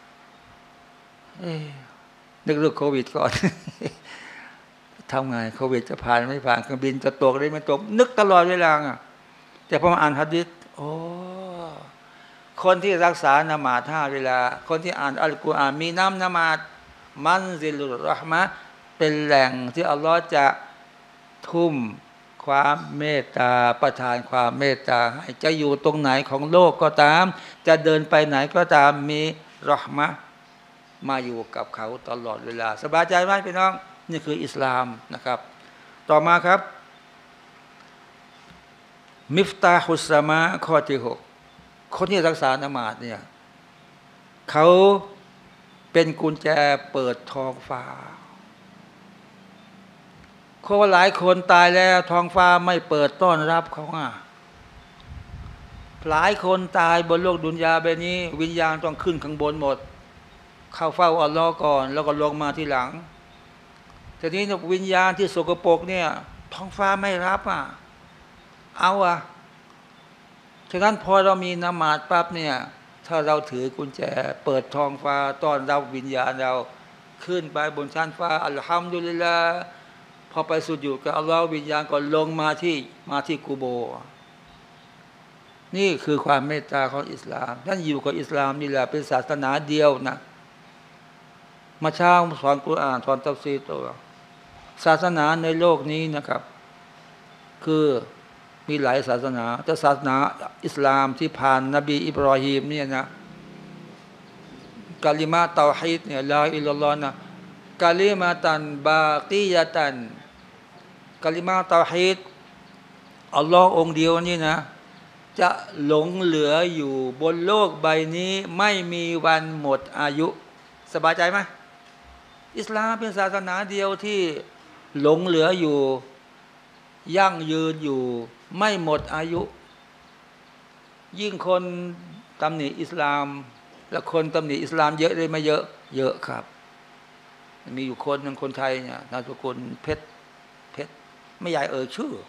เรื่องโควิดก่อน ทำไงโควิดจะผ่านไม่ผ่านเครื่องบินจะตกได้ไม่ตกนึกตลอดเวลาแต่พอมาอ่านหะดีษโอ้คนที่รักษานามาดห้าเวลาคนที่อ่านอัลกุรอานมีน้ำนามาดมันซิลุรเราะห์มะห์เป็นแหล่งที่อัลลอฮ์จะทุ่มความเมตตาประทานความเมตตาให้จะอยู่ตรงไหนของโลกก็ตามจะเดินไปไหนก็ตามมีเราะห์มะห์มาอยู่กับเขาตลอดเวลาสบายใจไหมพี่น้องนี่คืออิสลามนะครับต่อมาครับมิฟตาฮุสซะมาข้อที่6คนที่รักษานามาดเนี่ยเขาเป็นกุญแจเปิดท้องฟ้าเพราะว่าหลายคนตายแล้วท้องฟ้าไม่เปิดต้อนรับเขาหลายคนตายบนโลกดุนยาแบบนี้วิญญาณต้องขึ้นข้างบนหมดเข้าเฝ้าอัลลอฮ์ก่อนแล้วก็ลงมาทีหลังทีนี้วิญญาณที่สกปรกเนี่ยท้องฟ้าไม่รับฉะนั้นพอเรามีนมาดปั๊บเนี่ยถ้าเราถือกุญแจเปิดท้องฟ้าต้อนรับวิญญาณเราขึ้นไปบนชั้นฟ้าอัลฮัมดุลิลลาห์พอไปสุญูดกับอัลลอฮ์วิญญาณก็ลงมาที่กูโบนี่คือความเมตตาของอิสลามท่านอยู่กับอิสลามนี่แหละเป็นศาสนาเดียวนะมาเช้าสอนกุรอานสอนตัฟซีรตัวศาสนาในโลกนี้นะครับคือมีหลายศาสนาแต่ศาสนาอิสลามที่ผ่านนบีอิบรอฮีมเนี่ยนะกาลิมาเตาฮีดเนี่ยลาอิลลัลลอฮ์นะกาลิมาตันบากียะตันกาลิมาเตาฮีดอัลลอฮ์องเดียวนี่นะจะหลงเหลืออยู่บนโลกใบนี้ไม่มีวันหมดอายุสบายใจไหมอิสลามเป็นศาสนาเดียวที่หลงเหลืออยู่ยั่งยืนอยู่ไม่หมดอายุยิ่งคนตำหนิอิสลามและคนตำหนิอิสลามเยอะเลยไม่เยอะเยอะครับมีอยู่คนหนึ่งคนไทยเนี่ยนามสกุลเพชรไม่ใหญ่ชื่อ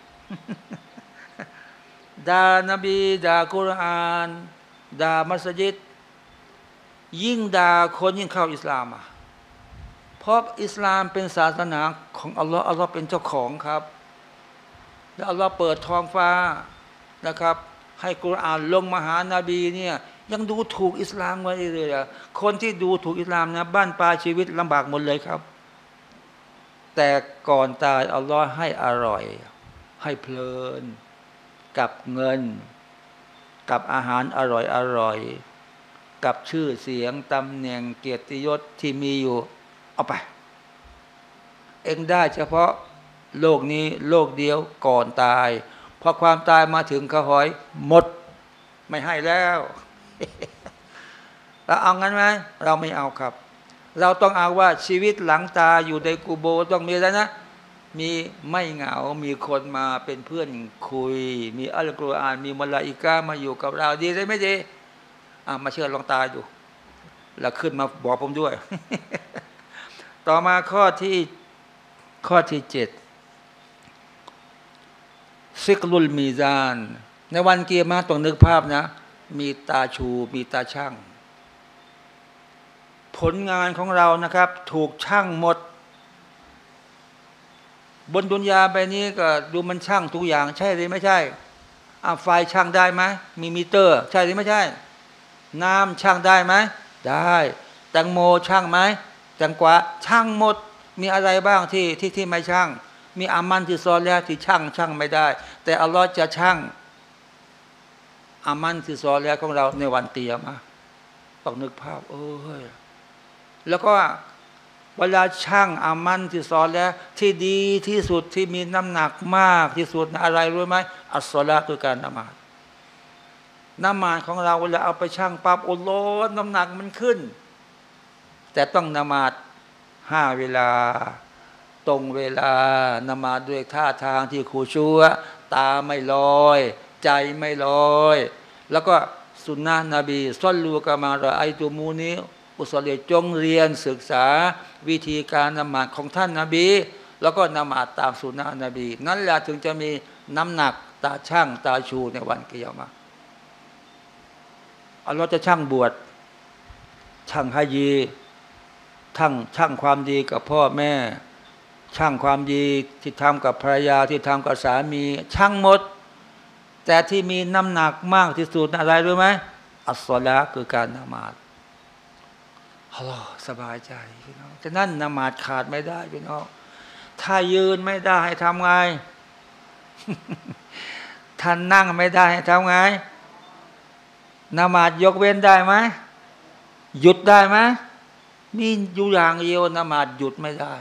ด่านบีด่ากุรอานด่ามัสยิดยิ่งด่าคนยิ่งเข้าอิสลามเพราะอิสลามเป็นศาสนาของอัลลอฮ์อัลลอฮ์เป็นเจ้าของครับแล้วอัลลอฮ์เปิดท้องฟ้านะครับให้กุรอานลงมาหานาบีเนี่ยยังดูถูกอิสลามไว้เลยคนที่ดูถูกอิสลามนะบ้านปลายชีวิตลำบากหมดเลยครับแต่ก่อนตายอัลลอฮ์ให้อร่อยให้เพลินกับเงินกับอาหารอร่อยกับชื่อเสียงตำแหน่งเกียรติยศที่มีอยู่เอาไปเองได้เฉพาะโลกนี้โลกเดียวก่อนตายพอความตายมาถึงเขาหอยหมดไม่ให้แล้วเราเอางั้นไหมเราไม่เอาครับเราต้องเอาว่าชีวิตหลังตายอยู่ในกูโบต้องมีอะไรนะมีไม่เหงามีคนมาเป็นเพื่อนคุยมีอัลกุรอานมีมลาอิกะมาอยู่กับเราดีใช่ไหมดีมาเชื่อลองตายดูแล้วขึ้นมาบอกผมด้วย ต่อมาข้อที่7ซิกลุลมีซานในวันเกียรติต้องนึกภาพนะมีตาชูมีตาช่างผลงานของเรานะครับถูกช่างหมดบนดุนยาใบนี้ก็ดูมันช่างทุกอย่างใช่หรือไม่ใช่ไฟช่างได้ไหมมีมิเตอร์ใช่หรือไม่ใช่น้ำช่างได้ไหมได้แตงโมช่างไหมแตงกวาช่างหมดมีอะไรบ้างที่ไม่ช่างมีอามันที่ซอแล้วที่ช่างไม่ได้แต่อัลลอฮ์จะช่างอามันที่ซอแล้วของเราในวันเตียมะต้องนึกภาพแล้วก็เวลาช่างอามันที่ซอแล้วที่ดีที่สุดที่มีน้ำหนักมากที่สุดอะไรรู้ไหมอัสซอลาตุการนมาดของเราเวลาเอาไปช่างปั๊บโอ้โหน้ำหนักมันขึ้นแต่ต้องนมาด5 เวลาตรงเวลานมาดด้วยท่าทางที่คูชัวตาไม่ลอยใจไม่ลอยแล้วก็สุนนะนบีศ็อลลูกะมารอไอตุมูนีอุสลิจงเรียนศึกษาวิธีการนมาดของท่านนบีแล้วก็นมาดตามสุนนะนบีนั่นแหละถึงจะมีน้ำหนักตาช่างตาชูในวันกิยามะฮ์อัลลอฮ์จะช่างบวชช่างฮาญีช่างความดีกับพ่อแม่ช่างความดีที่ทำกับภรรยาที่ทำกับสามีช่างหมดแต่ที่มีน้ำหนักมากที่สุดอะไรรู้ไหมอัสซอลาห์คือการนมาดอัลลอฮ์สบายใจพี่น้องฉะนั้นนมาดขาดไม่ได้พี่น้องถ้ายืนไม่ได้ให้ทำไง ท่านนั่งไม่ได้ให้ทำไงนมาดยกเว้นได้ไหมหยุดได้ไหมมีอยู่อย่างเดียวนมาดหยุดไม่ได้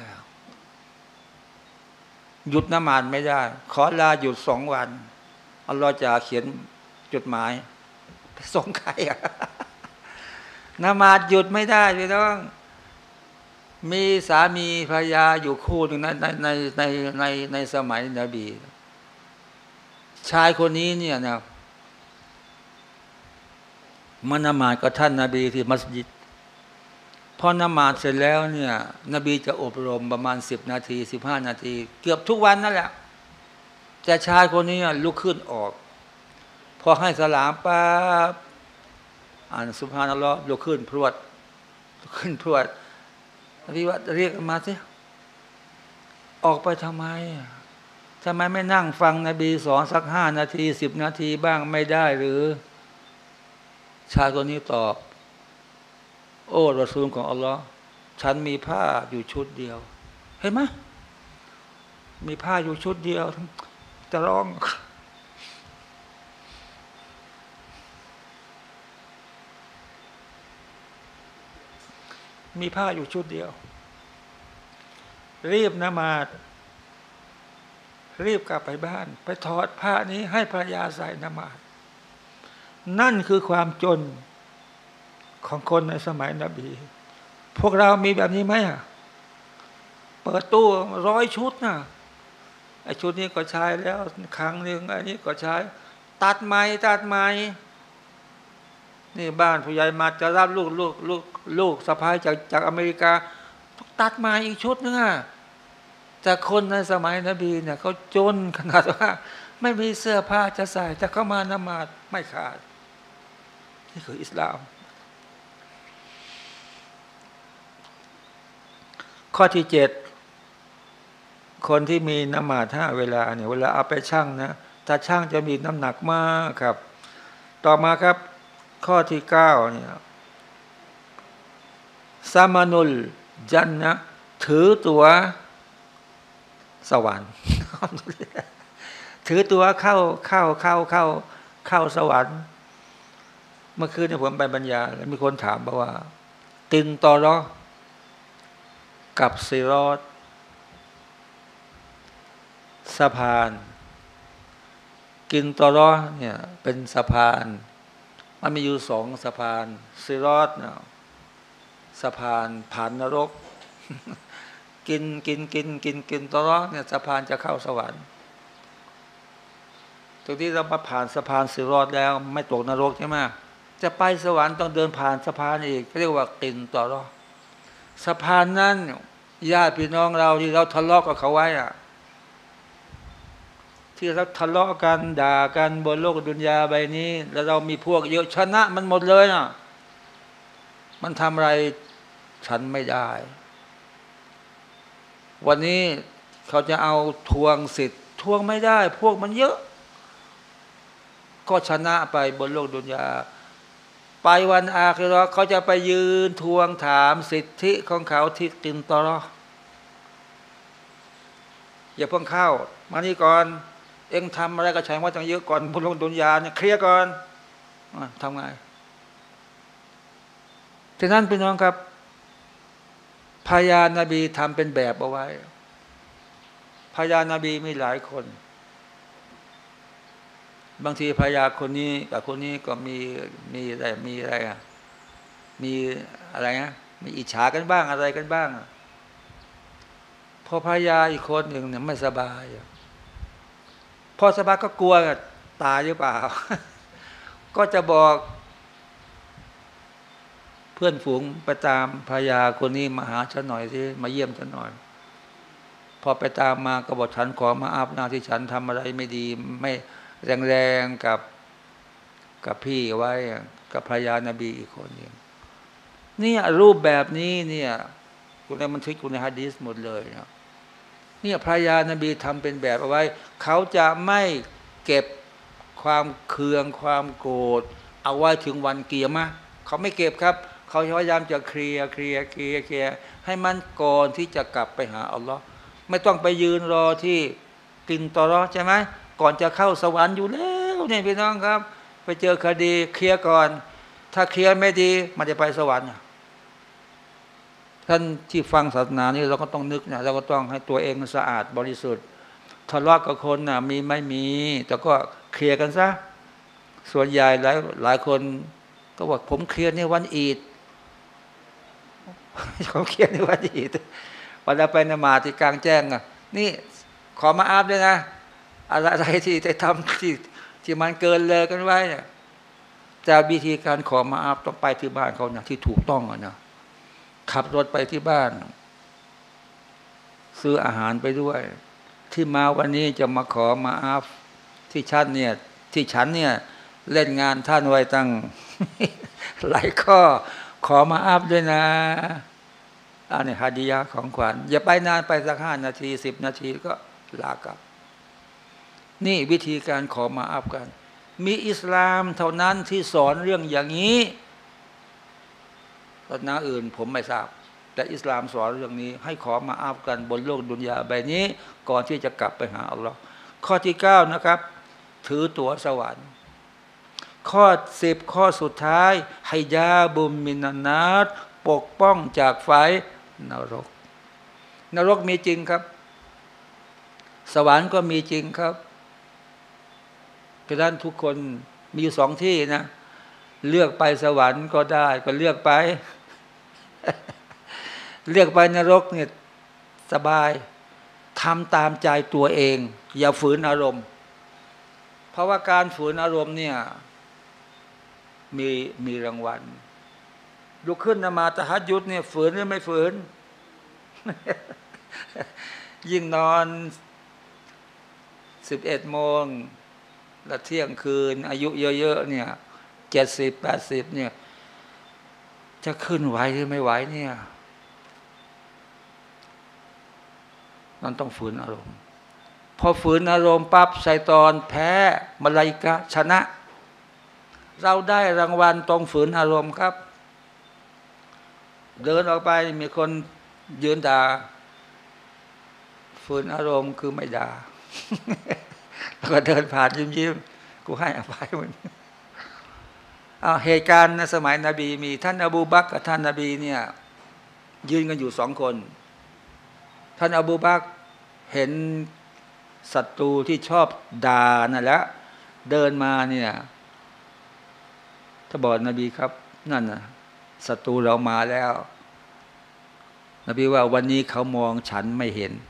หยุดนมาดไม่ได้ขอลาหยุด2 วันอัลลอฮ์จะเขียนจดหมายไปส่งใครนมาดหยุดไม่ได้พี่น้องมีสามีภรรยาอยู่คู่หนึ่งในสมัยนบีชายคนนี้เนี่ยนะมาละหมาดกับท่านนบีที่มัสยิดพอละหมาดเสร็จแล้วเนี่ยนบีจะอบรมประมาณ10 นาที15 นาทีเกือบทุกวันนั่นแหละแต่ชายคนนี้ลุกขึ้นออกพอให้สลามปั๊บอ่านซุบฮานัลลอฮ์ลุกขึ้นพรวดนบีว่าเรียกมาสิออกไปทำไมไม่นั่งฟังนบีสอนสัก5 นาที10 นาทีบ้างไม่ได้หรือชายคนนี้ตอบโอ้รอซูลของอัลลอฮ์ฉันมีผ้าอยู่ชุดเดียวเห็นไหมมีผ้าอยู่ชุดเดียวจะร้องมีผ้าอยู่ชุดเดียวรีบละหมาดรีบกลับไปบ้านไปถอดผ้านี้ให้ภรรยาใส่ละหมาดนั่นคือความจนของคนในสมัยนบีพวกเรามีแบบนี้ไหมเปิดตู้100 ชุดนะไอ้ชุดนี้ก็ใช้แล้วครั้งหนึ่งอันนี้ก็ใช้ตัดใหม่นี่บ้านผู้ใหญ่มาจะรับลูกสะพ้ายจากอเมริกาตัดมาอีกชุดนึงแต่คนในสมัยนบีเนี่ยเขาจนขนาดว่าไม่มีเสื้อผ้าจะใส่แต่เขามาละหมาดไม่ขาดนี่คืออิสลามข้อที่7คนที่มีละหมาด5 เวลาเนี่ยเวลาเอาไปชั่งนะถ้าชั่งจะมีน้ำหนักมากครับต่อมาครับข้อที่9เนี่ยซามานุลจันนะถือตัวสวรรค์ ถือตัวเข้าสวรรค์เมื่อคืนผมไปบรรยายแล้วมีคนถามบอกว่าตินตอรอกับซิรอตสะพานกินตอรอเนี่ยเป็นสะพานมันมีอยู่2 สะพานซิรอตเนี่ยสะพานผ่านนรก กินตอรอเนี่ยสะพานจะเข้าสวรรค์ตรงที่เรามาผ่านสะพานซิรอตแล้วไม่ตกนรกใช่ไหมจะไปสวรรค์ต้องเดินผ่านสะพานอีกเรียกว่ากินตอรอสะพานนั้นญาติพี่น้องเราที่เราทะเลาะกับเขาไว้ที่เราทะเลาะกันด่ากันบนโลกดุนยาใบนี้แล้วเรามีพวกเยอะชนะมันหมดเลยมันทำอะไรฉันไม่ได้วันนี้เขาจะเอาทวงสิทธิ์ทวงไม่ได้พวกมันเยอะก็ชนะไปบนโลกดุนยาไปวันอาคิเราะห์เขาจะไปยืนทวงถามสิทธิของเขาที่กินตอรออย่าเพิ่งเข้ามานี่ก่อนเอ็งทำอะไรกับฉันว่าต้องเยอะก่อนบนโลกดุนยาเนี่ยเคลียร์ก่อนทำไงฉะนั้นพี่น้องครับพญานบีทำเป็นแบบเอาไว้พญานบีมีหลายคนบางทีพญาคนนี้กับคนนี้ก็มีอะไรมีอะไรนะมีอิจฉากันบ้างอะไรกันบ้างพอพญาอีกคนหนึ่งเนี่ยไม่สบายพอสบายก็กลัวตายหรือเปล่า ก็จะบอกเพื่อนฝูงไปตามพญาคนนี้มาหาฉันหน่อยสิมาเยี่ยมฉันหน่อยพอไปตามมาก็บอกฉันขอมาอาบน้ำที่ฉันทำอะไรไม่ดีไม่แรงๆกับพี่ไว้กับพญานบีอีกคนนึงนี่รูปแบบนี้เนี่ยคุณในบันทึกคุณในหะดีษหมดเลยนะเนี่ยพระยานบีทำเป็นแบบเอาไว้เขาจะไม่เก็บความเคืองความโกรธเอาไว้ถึงวันเกียรมะเขาไม่เก็บครับเขาพยายามจะเคลียร์ให้มันก่อนที่จะกลับไปหาอัลลอฮ์ไม่ต้องไปยืนรอที่กินตอรอใช่ไหมก่อนจะเข้าสวรรค์อยู่แล้วเนี่ยพี่น้องครับไปเจอคดีเคลียร์ก่อนถ้าเคลียร์ไม่ดีมันจะไปสวรรค์ท่านที่ฟังศาสนานี่เราก็ต้องนึกนะเราก็ต้องให้ตัวเองสะอาดบริสุทธิ์ทะเลาะกับคนนะมีไม่มีแต่ก็เคลียร์กันซะส่วนใหญ่หลายคนก็บอกผมเคลียร์ในวันอีดเขาเขียนในวัดอีกวันเราไปนมาที่กลางแจ้งอ่ะนี่ขอมาอาบด้วยนะอะไรที่ได้ทำที่มันเกินเลยกันไว้เนี่ยแต่วิธีการขอมาอาบต้องไปที่บ้านเขานะที่ถูกต้องอ่ะนะขับรถไปที่บ้านซื้ออาหารไปด้วยที่มาวันนี้จะมาขอมาอาบที่ฉันเนี่ยเล่นงานท่านไว้ตั้ง หลายข้อขอมาอาบด้วยนะอันนี้ฮาดิยะของขวัญอย่าไปนานไปสัก5 นาที10 นาทีก็ลากลับนี่วิธีการขอมาอาบกันมีอิสลามเท่านั้นที่สอนเรื่องอย่างนี้ศาสนาอื่นผมไม่ทราบแต่อิสลามสอนเรื่องนี้ให้ขอมาอาบกันบนโลกดุนยาใบนี้ก่อนที่จะกลับไปหาอัลลอฮ์ข้อที่9นะครับถือตั๋วสวรรค์ข้อ10ข้อสุดท้ายให้ยาบุมมินันนัสปกป้องจากไฟนรกมีจริงครับสวรรค์ก็มีจริงครับเพราะฉะนั้นทุกคนมีอยู่2 ที่นะเลือกไปสวรรค์ก็ได้ก็เลือกไป เลือกไปนรกเนี่ยสบายทำตามใจตัวเองอย่าฝืนอารมณ์เพราะว่าการฝืนอารมณ์เนี่ยมีรางวัลลุกขึ้นนมาตะฮัดยุดเนี่ยฝืนหรือไม่ฝืน ยิ่งนอน11 โมงและเที่ยงคืนอายุเยอะๆเนี่ย70 80เนี่ยจะขึ้นไหวหรือไม่ไหวเนี่ยมันต้องฝืนอารมณ์พอฝืนอารมณ์ปั๊บชัยฏอนแพ้มลาอิกะฮ์ชนะเราได้รางวัลตรงฝืนอารมณ์ครับเดินออกไปมีคนยืนด่าฝืนอารมณ์คือไม่ด่า แล้วก็เดินผ่านยิ้มกูให้อภัยมึงเหตุการณ์ในสมัยนบีมีท่านอบูบักรกับท่านนบีเนี่ยยืนกันอยู่2 คนท่านอบูบักรเห็นศัตรูที่ชอบด่านั่นแหละเดินมาเนี่ยถ้าบอกนบีครับนั่นน่ะศัตรูเรามาแล้วนบีว่าวันนี้เขามองฉันไม่เห็น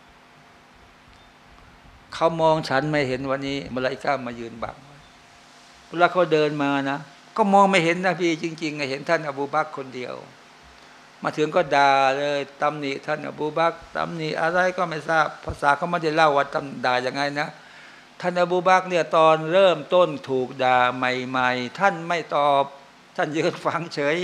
เขามองฉันไม่เห็นวันนี้มลาอิกะฮ์มายืนบังเวลาเขาเดินมานะก็มองไม่เห็นนะพี่จริงๆเห็นท่านอบูบักรคนเดียวมาถึงก็ด่าเลยตำหนิท่านอบูบักรตำหนิอะไรก็ไม่ทราบภาษาเขาไม่ได้เล่าว่าตำด่ายังไงนะท่านอบูบักรเนี่ยตอนเริ่มต้นถูกด่าใหม่ๆท่านไม่ตอบท่านยืนฟังเฉย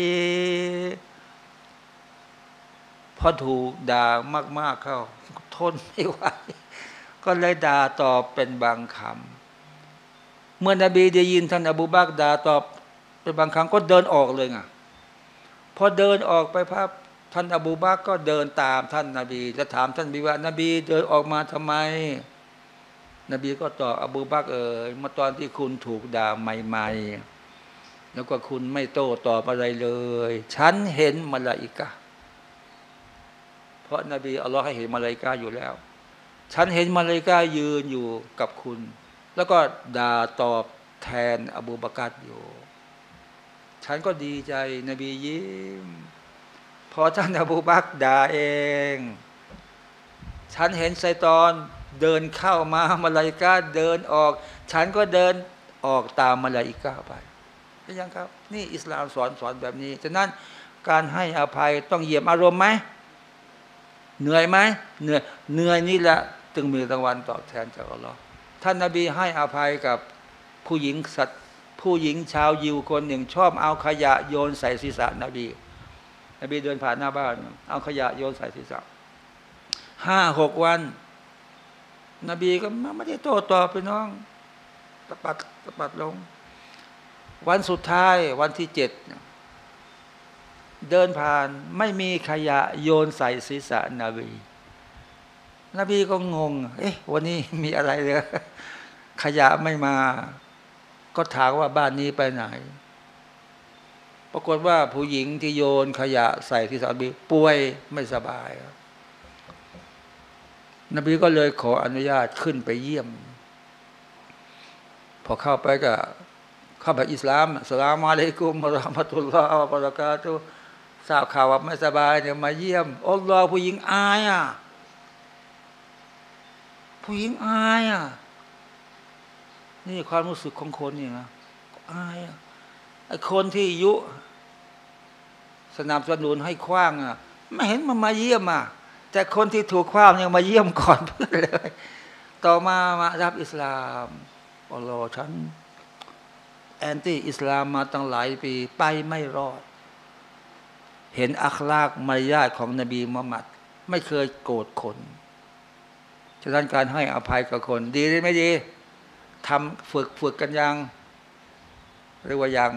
พอถูกด่ามากๆเข้าทนไม่ไหวก็เลยด่าตอบเป็นบางคำเมื่อนบีได้ยินท่านอบูบักรด่าตอบเป็นบางครั้งก็เดินออกเลยไงพอเดินออกไปภาพท่านอบูบักรก็เดินตามท่านนบีจะถามท่านนบีว่านบีเดินออกมาทำไมนบีก็ตอบอบูบักรเมื่อตอนที่คุณถูกด่าใหม่ๆแล้วก็คุณไม่โต้ตอบอะไรเลยฉันเห็นมลาอิกะฮ์เพราะนบีอัลลอฮ์ให้เห็นมลาอิกะฮ์อยู่แล้วฉันเห็นมลาอิกะฮ์ยืนอยู่กับคุณแล้วก็ด่าตอบแทนอบูบักรอยู่ฉันก็ดีใจนบียิ้มพอท่านอบูบักรด่าเองฉันเห็นชัยฏอนเดินเข้ามามลาอิกะฮ์เดินออกฉันก็เดินออกตามมลาอิกะฮ์ไปเห็นยังครับนี่อิสลามสอนแบบนี้ฉะนั้นการให้อภัยต้องเหยียบอารมณ์ไหมเหนื่อยไหมเหนื่อยนี่แหละจึงมีรางวัลตอบแทนจากอัลลอฮ์ท่านนบีให้อภัยกับผู้หญิงชาวยิวคนหนึ่งชอบเอาขยะโยนใส่ศีรษะนบีเดินผ่านหน้าบ้านเอาขยะโยนใส่ศีรษะ5-6 วันนบีก็ไม่ได้โต้ตอบไปน้องตะปัดลงวันสุดท้ายวันที่7เดินผ่านไม่มีขยะโยนใส่ศีรษะนบีก็งงวันนี้มีอะไรเลยขยะไม่มาก็ถามว่าบ้านนี้ไปไหนปรากฏว่าผู้หญิงที่โยนขยะใส่ศีรษะนบีป่วยไม่สบายนบีก็เลยขออนุญาตขึ้นไปเยี่ยมพอเข้าไปก็เข้าไปอิสลามอัสสลามุอะลัยกุมวะเราะห์มะตุลลอฮ์วะบะเราะกาตุฮ์ทราบข่าวว่าไม่สบายเนี่ยมาเยี่ยมอัลลอฮ์ผู้หญิงอายอ่ะผู้หญิงอายอ่ะนี่ความรู้สึกของคนนี่นะอายอ่ะไอ้คนที่ยุสนับสนุนให้คว้างอ่ะไม่เห็นมันมาเยี่ยมอ่ะแต่คนที่ถูกคว้างเนี่ยมาเยี่ยมก่อนเพื่อนเลยต่อมารับอิสลามอัลลอฮ์ฉันแอนตี้อิสลามมาตั้งหลายปีไปไม่รอดเห็นอัคลากมารยาทของนบีมุฮัมมัดไม่เคยโกรธคนฉะนั้นการให้อภัยกับคนดีหรือไม่ดีทำฝึกกันยังหรือว่ายัง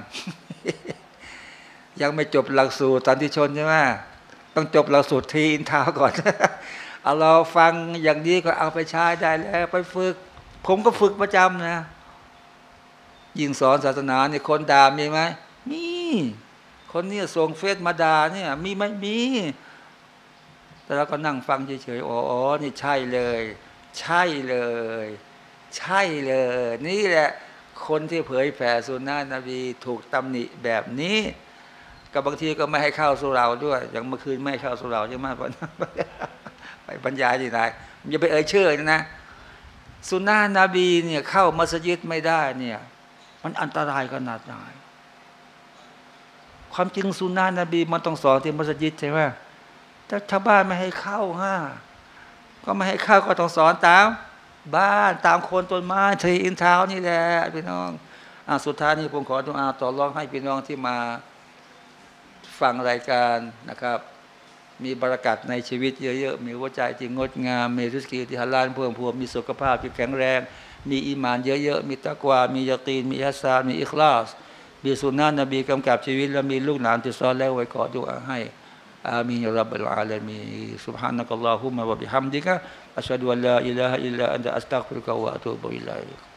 ยังไม่จบหลักสูตรสันติชนใช่ไหมต้องจบหลักสูตรทีอินทาวก่อน เอาเราฟังอย่างนี้ก็เอาไปใช้ได้แล้วไปฝึกผมก็ฝึกประจำนะยิ่งสอนศาสนาเนี่ยคนด่ามีไหมมีคนนี้ส่งเฟซมาด่าเนี่ยมีไหมมีแต่เราก็นั่งฟังเฉยๆอ๋อนี่ใช่เลยใช่เลยใช่เลยนี่แหละคนที่เผยแผ่สุนนะนบีถูกตำหนิแบบนี้กับบางทีก็ไม่ให้เข้าสุเราด้วยอย่างเมื่อคืนไม่ให้เข้าสุเราใช่ไหมเพราะไปบรรยายที่ไหนอย่าไปเอ่ยชื่อนะสุนนะนบีเนี่ยเข้ามัสยิดไม่ได้เนี่ยมันอันตรายขนาดไหนความจริงสุนนะนบีมันต้องสอนที่มัสยิดใช่ไหมแต่ชาวบ้านไม่ให้เข้าก็ไม่ให้เข้าก็ต้องสอนตามบ้านตามคนต้นไม้ทีอินทาวนี่แหละพี่น้องสุดท้ายนี้ผมขอดุอาต่อรองให้พี่น้องที่มาฟังรายการนะครับมีบารกัตในชีวิตเยอะๆมีหัวใจที่งดงามมีริสกีที่ฮาลาลเพิ่มพูนมีสุขภาพที่แข็งแรงมีอีหม่านเยอะๆมีตักวามียะกีนมีอิหซานมีอิคลาสมีสุนนะนบีกำกับชีวิตและมีลูกหลานที่ซอเลห์ไว้ขอดุอาให้อามีนยารับบลอาลามีน سبحانك اللهم وبحمدك أشهد أن لا إله إلا أنت أستغفرك وأتوب إليك